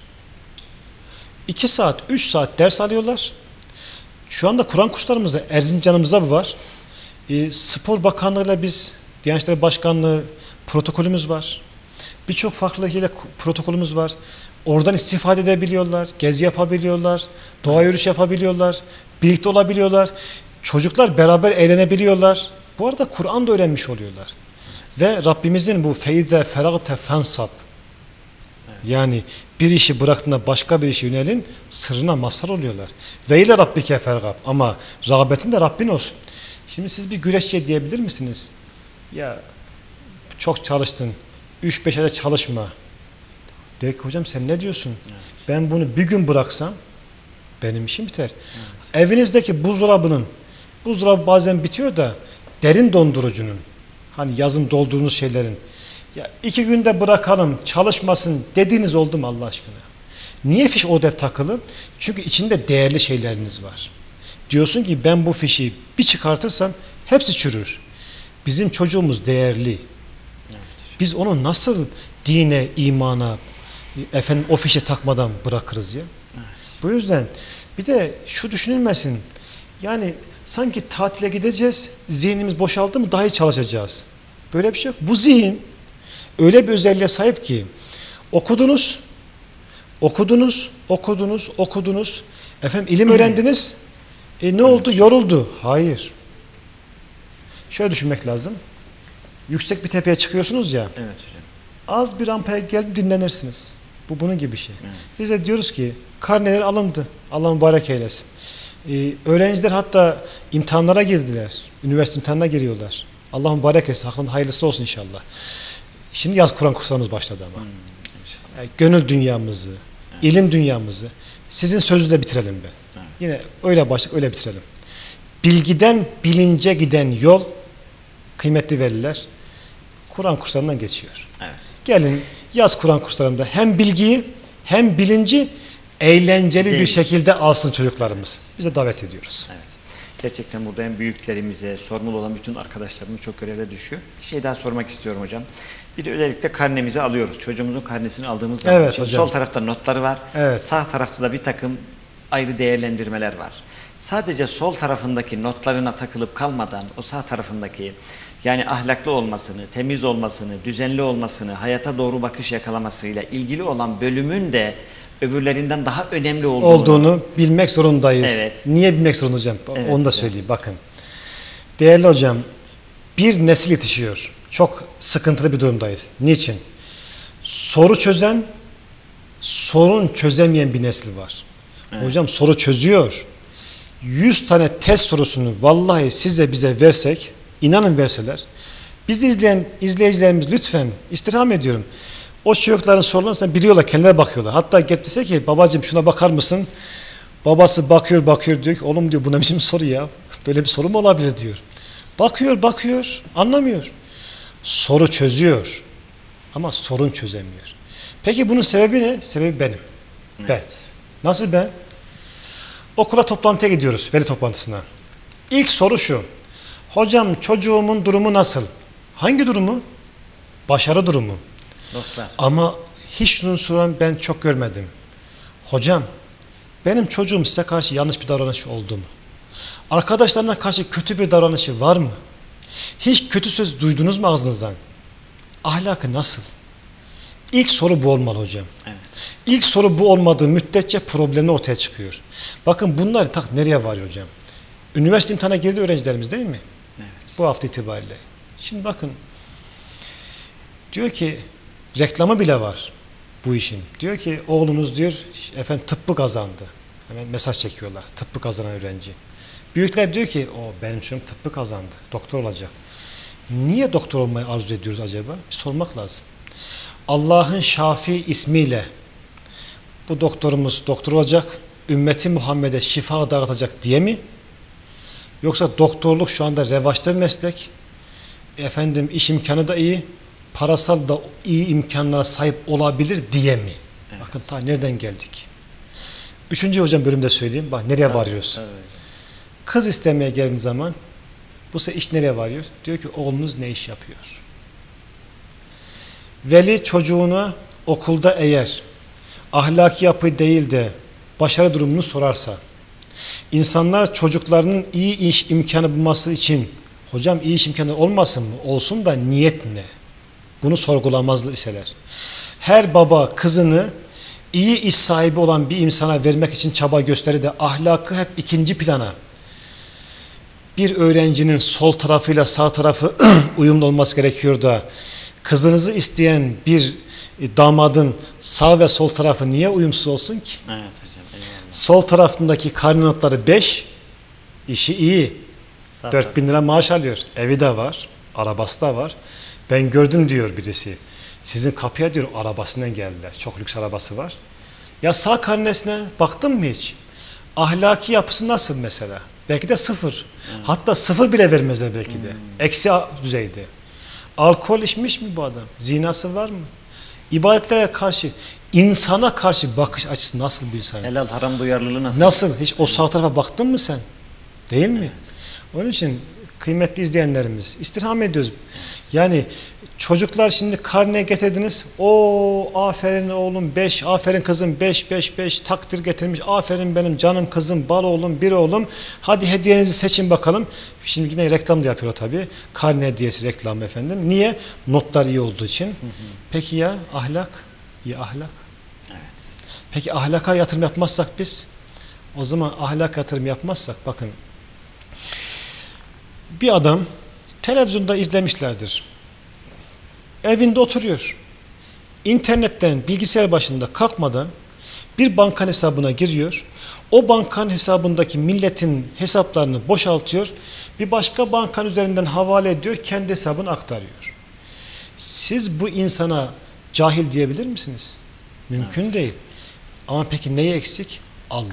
2 saat, 3 saat ders alıyorlar. Şu anda Kur'an kurslarımızda, Erzincan'ımızda bu var. Spor Bakanlığı'yla biz, Diyanet İşleri Başkanlığı protokolümüz var. Birçok farklı protokolümüz var. Oradan istifade edebiliyorlar, gezi yapabiliyorlar, doğa yürüyüş yapabiliyorlar, birlikte olabiliyorlar. Çocuklar beraber eğlenebiliyorlar. Bu arada Kur'an da öğrenmiş oluyorlar. Ve Rabbimizin bu feyde feragte fensab, yani bir işi bıraktığında başka bir işe yönelin, sırrına mazhar oluyorlar. Ve ile Rabbike fergab, ama rağbetin de Rabbin olsun. Şimdi siz bir güreşçiye diyebilir misiniz? Ya çok çalıştın, 3-5 ayda çalışma. Der ki hocam sen ne diyorsun? Evet. Ben bunu bir gün bıraksam benim işim biter. Evet. Evinizdeki buzdolabı bazen bitiyor da derin dondurucunun, hani yazın doldurduğunuz şeylerin, ya 2 günde bırakalım çalışmasın dediğiniz oldu mu Allah aşkına? Niye fiş orada takılı? Çünkü içinde değerli şeyleriniz var. Diyorsun ki ben bu fişi bir çıkartırsam hepsi çürür. Bizim çocuğumuz değerli. Evet. Biz onu nasıl dine, imana, efendim o fişe takmadan bırakırız ya? Evet. Bu yüzden bir de şu düşünülmesin. Yani sanki tatile gideceğiz, zihnimiz boşaldı mı daha iyi çalışacağız. Böyle bir şey yok. Bu zihin öyle bir özelliğe sahip ki okudunuz. Efendim ilim öğrendiniz. Ne oldu? Yoruldu. Hayır. Şöyle düşünmek lazım. Yüksek bir tepeye çıkıyorsunuz ya. Evet hocam. Az bir rampaya gelip dinlenirsiniz. Bu bunun gibi bir şey. Evet. Biz de diyoruz ki karneler alındı. Allah mübarek eylesin. Öğrenciler hatta imtihanlara girdiler. Üniversite imtihanına giriyorlar. Allah mübarek eylesin. Hakkında hayırlısı olsun inşallah. Şimdi yaz Kur'an kurslarımız başladı ama. Yani gönül dünyamızı, ilim dünyamızı sizin sözünüzle bitirelim be. Evet. Yine öyle başlık, öyle bitirelim. Bilgiden bilince giden yol, kıymetli veliler, Kur'an kurslarından geçiyor. Evet. Gelin yaz Kur'an kurslarında hem bilgiyi hem bilinci eğlenceli bir şekilde alsın çocuklarımız. Bize davet ediyoruz. Evet. Gerçekten burada en büyüklerimize, sorumlu olan bütün arkadaşlarımız çok görevle düşüyor. Bir şey daha sormak istiyorum hocam. Bir de özellikle karnemizi alıyoruz. Çocuğumuzun karnesini aldığımız zaman. Evet, sol tarafta notları var. Evet. Sağ tarafta da bir takım ayrı değerlendirmeler var. Sadece sol tarafındaki notlarına takılıp kalmadan o sağ tarafındaki, yani ahlaklı olmasını, temiz olmasını, düzenli olmasını, hayata doğru bakış yakalamasıyla ilgili olan bölümün de öbürlerinden daha önemli olduğunu bilmek zorundayız. Evet. Niye bilmek zorundayız hocam? Evet, Onu da hocam söyleyeyim. Bakın. Değerli hocam, bir nesil yetişiyor. Çok sıkıntılı bir durumdayız. Niçin? Soru çözen, sorun çözemeyen bir nesil var. Evet. Hocam soru çözüyor. 100 tane test sorusunu vallahi size bize versek, inanın verseler, bizi izleyen izleyicilerimiz lütfen istirham ediyorum. O çocukların sorularını biliyorlar, kendilerine bakıyorlar. Hatta getirse ki babacığım şuna bakar mısın? Babası bakıyor diyor ki oğlum diyor bu ne biçim soru ya? Böyle bir soru mu olabilir diyor. Bakıyor anlamıyor. Soru çözüyor ama sorun çözemiyor. Peki bunun sebebi ne? Sebebi benim. Evet. Ben. Nasıl ben? Okula toplantıya gidiyoruz, veli toplantısına. İlk soru şu. Hocam çocuğumun durumu nasıl? Hangi durumu? Başarı durumu. Notlar. Ama hiç şunu soran ben çok görmedim. Hocam benim çocuğum size karşı yanlış bir davranış oldu mu? Arkadaşlarına karşı kötü bir davranışı var mı? Hiç kötü söz duydunuz mu ağzınızdan? Ahlakı nasıl? İlk soru bu olmalı hocam. Evet. İlk soru bu olmadığı müddetçe problemler ortaya çıkıyor. Bakın bunlar tak nereye varıyor hocam? Üniversite imtihana girdi öğrencilerimiz değil mi? Evet. Bu hafta itibariyle. Şimdi bakın. Diyor ki reklamı bile var bu işin. Diyor ki oğlunuz diyor efendim tıbbı kazandı. Hemen mesaj çekiyorlar. Tıbbı kazanan öğrenci. Büyükler diyor ki o benim çocuğum tıbbı kazandı. Doktor olacak. Niye doktor olmayı arzu ediyoruz acaba? Bir sormak lazım. Allah'ın Şafi ismiyle bu doktorumuz doktor olacak, ümmeti Muhammed'e şifa dağıtacak diye mi? Yoksa doktorluk şu anda revaçta bir meslek. Efendim iş imkanı da iyi, parasal da iyi imkanlara sahip olabilir diye mi? Evet. Bakın ta nereden geldik? 3. hocam bölümde söyleyeyim. Bak nereye varıyoruz? Evet. Kız istemeye geldiğin zaman bu sefer iş nereye varıyor? Diyor ki oğlunuz ne iş yapıyor? Veli çocuğuna okulda eğer ahlaki yapı değil de başarı durumunu sorarsa, insanlar çocuklarının iyi iş imkanı bulması için hocam iyi iş imkanı olmasın mı? Olsun da niyet ne? Bunu sorgulamazlar iseler. Her baba kızını iyi iş sahibi olan bir insana vermek için çaba gösterir de ahlakı hep ikinci plana. Bir öğrencinin sol tarafıyla sağ tarafı uyumlu olması gerekiyor da kızınızı isteyen bir damadın sağ ve sol tarafı niye uyumsuz olsun ki? Evet hocam. Eyvallah. Sol tarafındaki karnı notları 5, işi iyi. 4.000 lira maaş alıyor. Evi de var, arabası da var. Ben gördüm diyor birisi. Sizin kapıya diyor arabasından geldiler. Çok lüks arabası var. Ya sağ karnesine baktın mı hiç? Ahlaki yapısı nasıl mesela? Belki de 0. Evet. Hatta 0 bile vermezler belki de. Eksi düzeyde. Alkol içmiş mi bu adam? Zinası var mı? İbadetlere karşı, insana karşı bakış açısı nasıl bir insan? Helal haram duyarlılığı nasıl? Nasıl? Hiç o sağ tarafa baktın mı sen? Değil mi? Evet. Onun için kıymetli izleyenlerimiz istirham ediyoruz. Evet. Yani çocuklar şimdi karneye getirdiniz. O aferin oğlum 5, aferin kızım 5 takdir getirmiş. Aferin benim canım kızım, bal oğlum, bir oğlum. Hadi hediyenizi seçin bakalım. Şimdi yine reklam da yapıyor tabii. Karne hediyesi reklam efendim. Niye? Notlar iyi olduğu için. Peki ya ahlak? Ya ahlak? Evet. Peki ahlaka yatırım yapmazsak biz? O zaman ahlak yatırım yapmazsak bakın. Bir adam televizyonda izlemişlerdir. Evinde oturuyor. İnternetten bilgisayar başında kalkmadan bir bankanın hesabına giriyor. O bankanın hesabındaki milletin hesaplarını boşaltıyor. Bir başka bankanın üzerinden havale ediyor. Kendi hesabını aktarıyor. Siz bu insana cahil diyebilir misiniz? Mümkün evet. Değil. Ama peki neyi eksik? Allah.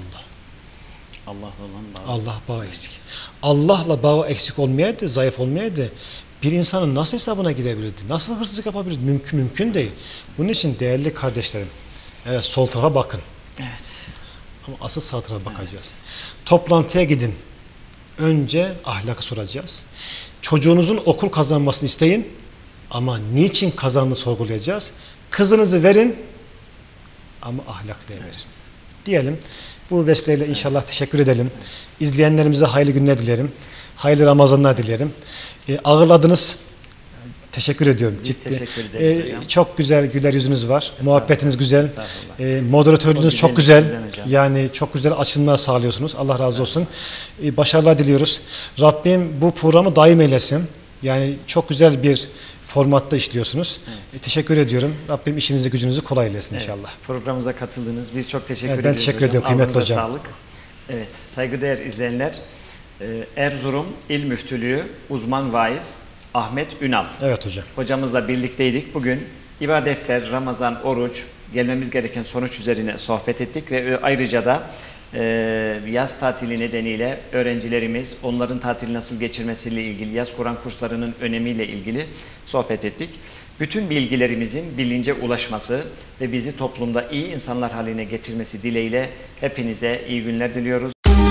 Allah bağı eksik. Allah'la bağı eksik olmayaydı, zayıf olmayaydı. Bir insanın nasıl hesabına girebilirdi? Nasıl hırsızlık yapabilirdi? Mümkün değil. Bunun için değerli kardeşlerim, evet sol tarafa bakın. Evet. Ama asıl sağ tarafa bakacağız. Evet. Toplantıya gidin. Önce ahlakı soracağız. Çocuğunuzun okul kazanmasını isteyin. Ama niçin kazandığını sorgulayacağız. Kızınızı verin ama ahlaklı verin. Evet. Diyelim. Bu vesileyle inşallah teşekkür edelim. İzleyenlerimize hayırlı günler dilerim. Hayırlı Ramazanlar dilerim. Ağırladınız. Teşekkür ediyorum. Biz teşekkür ederiz hocam. Çok güzel güler yüzünüz var. Muhabbetiniz güzel. Estağfurullah. Moderatörünüz çok güzel. Hocam. Yani çok güzel açılımlar sağlıyorsunuz. Allah razı olsun. Başarılar diliyoruz. Rabbim bu programı daim eylesin. Yani çok güzel bir formatta işliyorsunuz. Evet. Teşekkür ediyorum. Rabbim işinizi gücünüzü kolay eylesin inşallah. Programımıza katıldınız. Biz çok teşekkür Ben ediyoruz. teşekkür ediyorum kıymetli Ağzınıza hocam. sağlık. Evet, saygıdeğer izleyenler, Erzurum İl Müftülüğü uzman vaiz Ahmet Ünal. Evet hocam. Hocamızla birlikteydik. Bugün ibadetler, Ramazan, oruç, gelmemiz gereken sonuç üzerine sohbet ettik ve ayrıca da yaz tatili nedeniyle öğrencilerimiz, onların tatili nasıl geçirmesiyle ilgili, yaz Kur'an kurslarının önemiyle ilgili sohbet ettik. Bütün bilgilerimizin bilince ulaşması ve bizi toplumda iyi insanlar haline getirmesi dileğiyle hepinize iyi günler diliyoruz.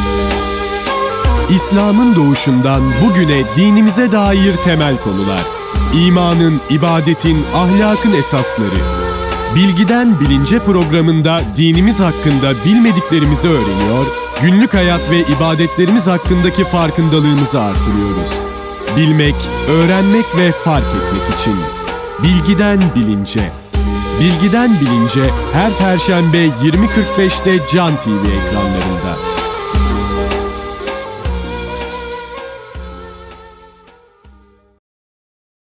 İslam'ın doğuşundan bugüne dinimize dair temel konular. İmanın, ibadetin, ahlakın esasları. Bilgiden Bilince programında dinimiz hakkında bilmediklerimizi öğreniyor, günlük hayat ve ibadetlerimiz hakkındaki farkındalığımızı artırıyoruz. Bilmek, öğrenmek ve fark etmek için. Bilgiden Bilince. Bilgiden Bilince her Perşembe 20.45'te Can TV ekranlarında.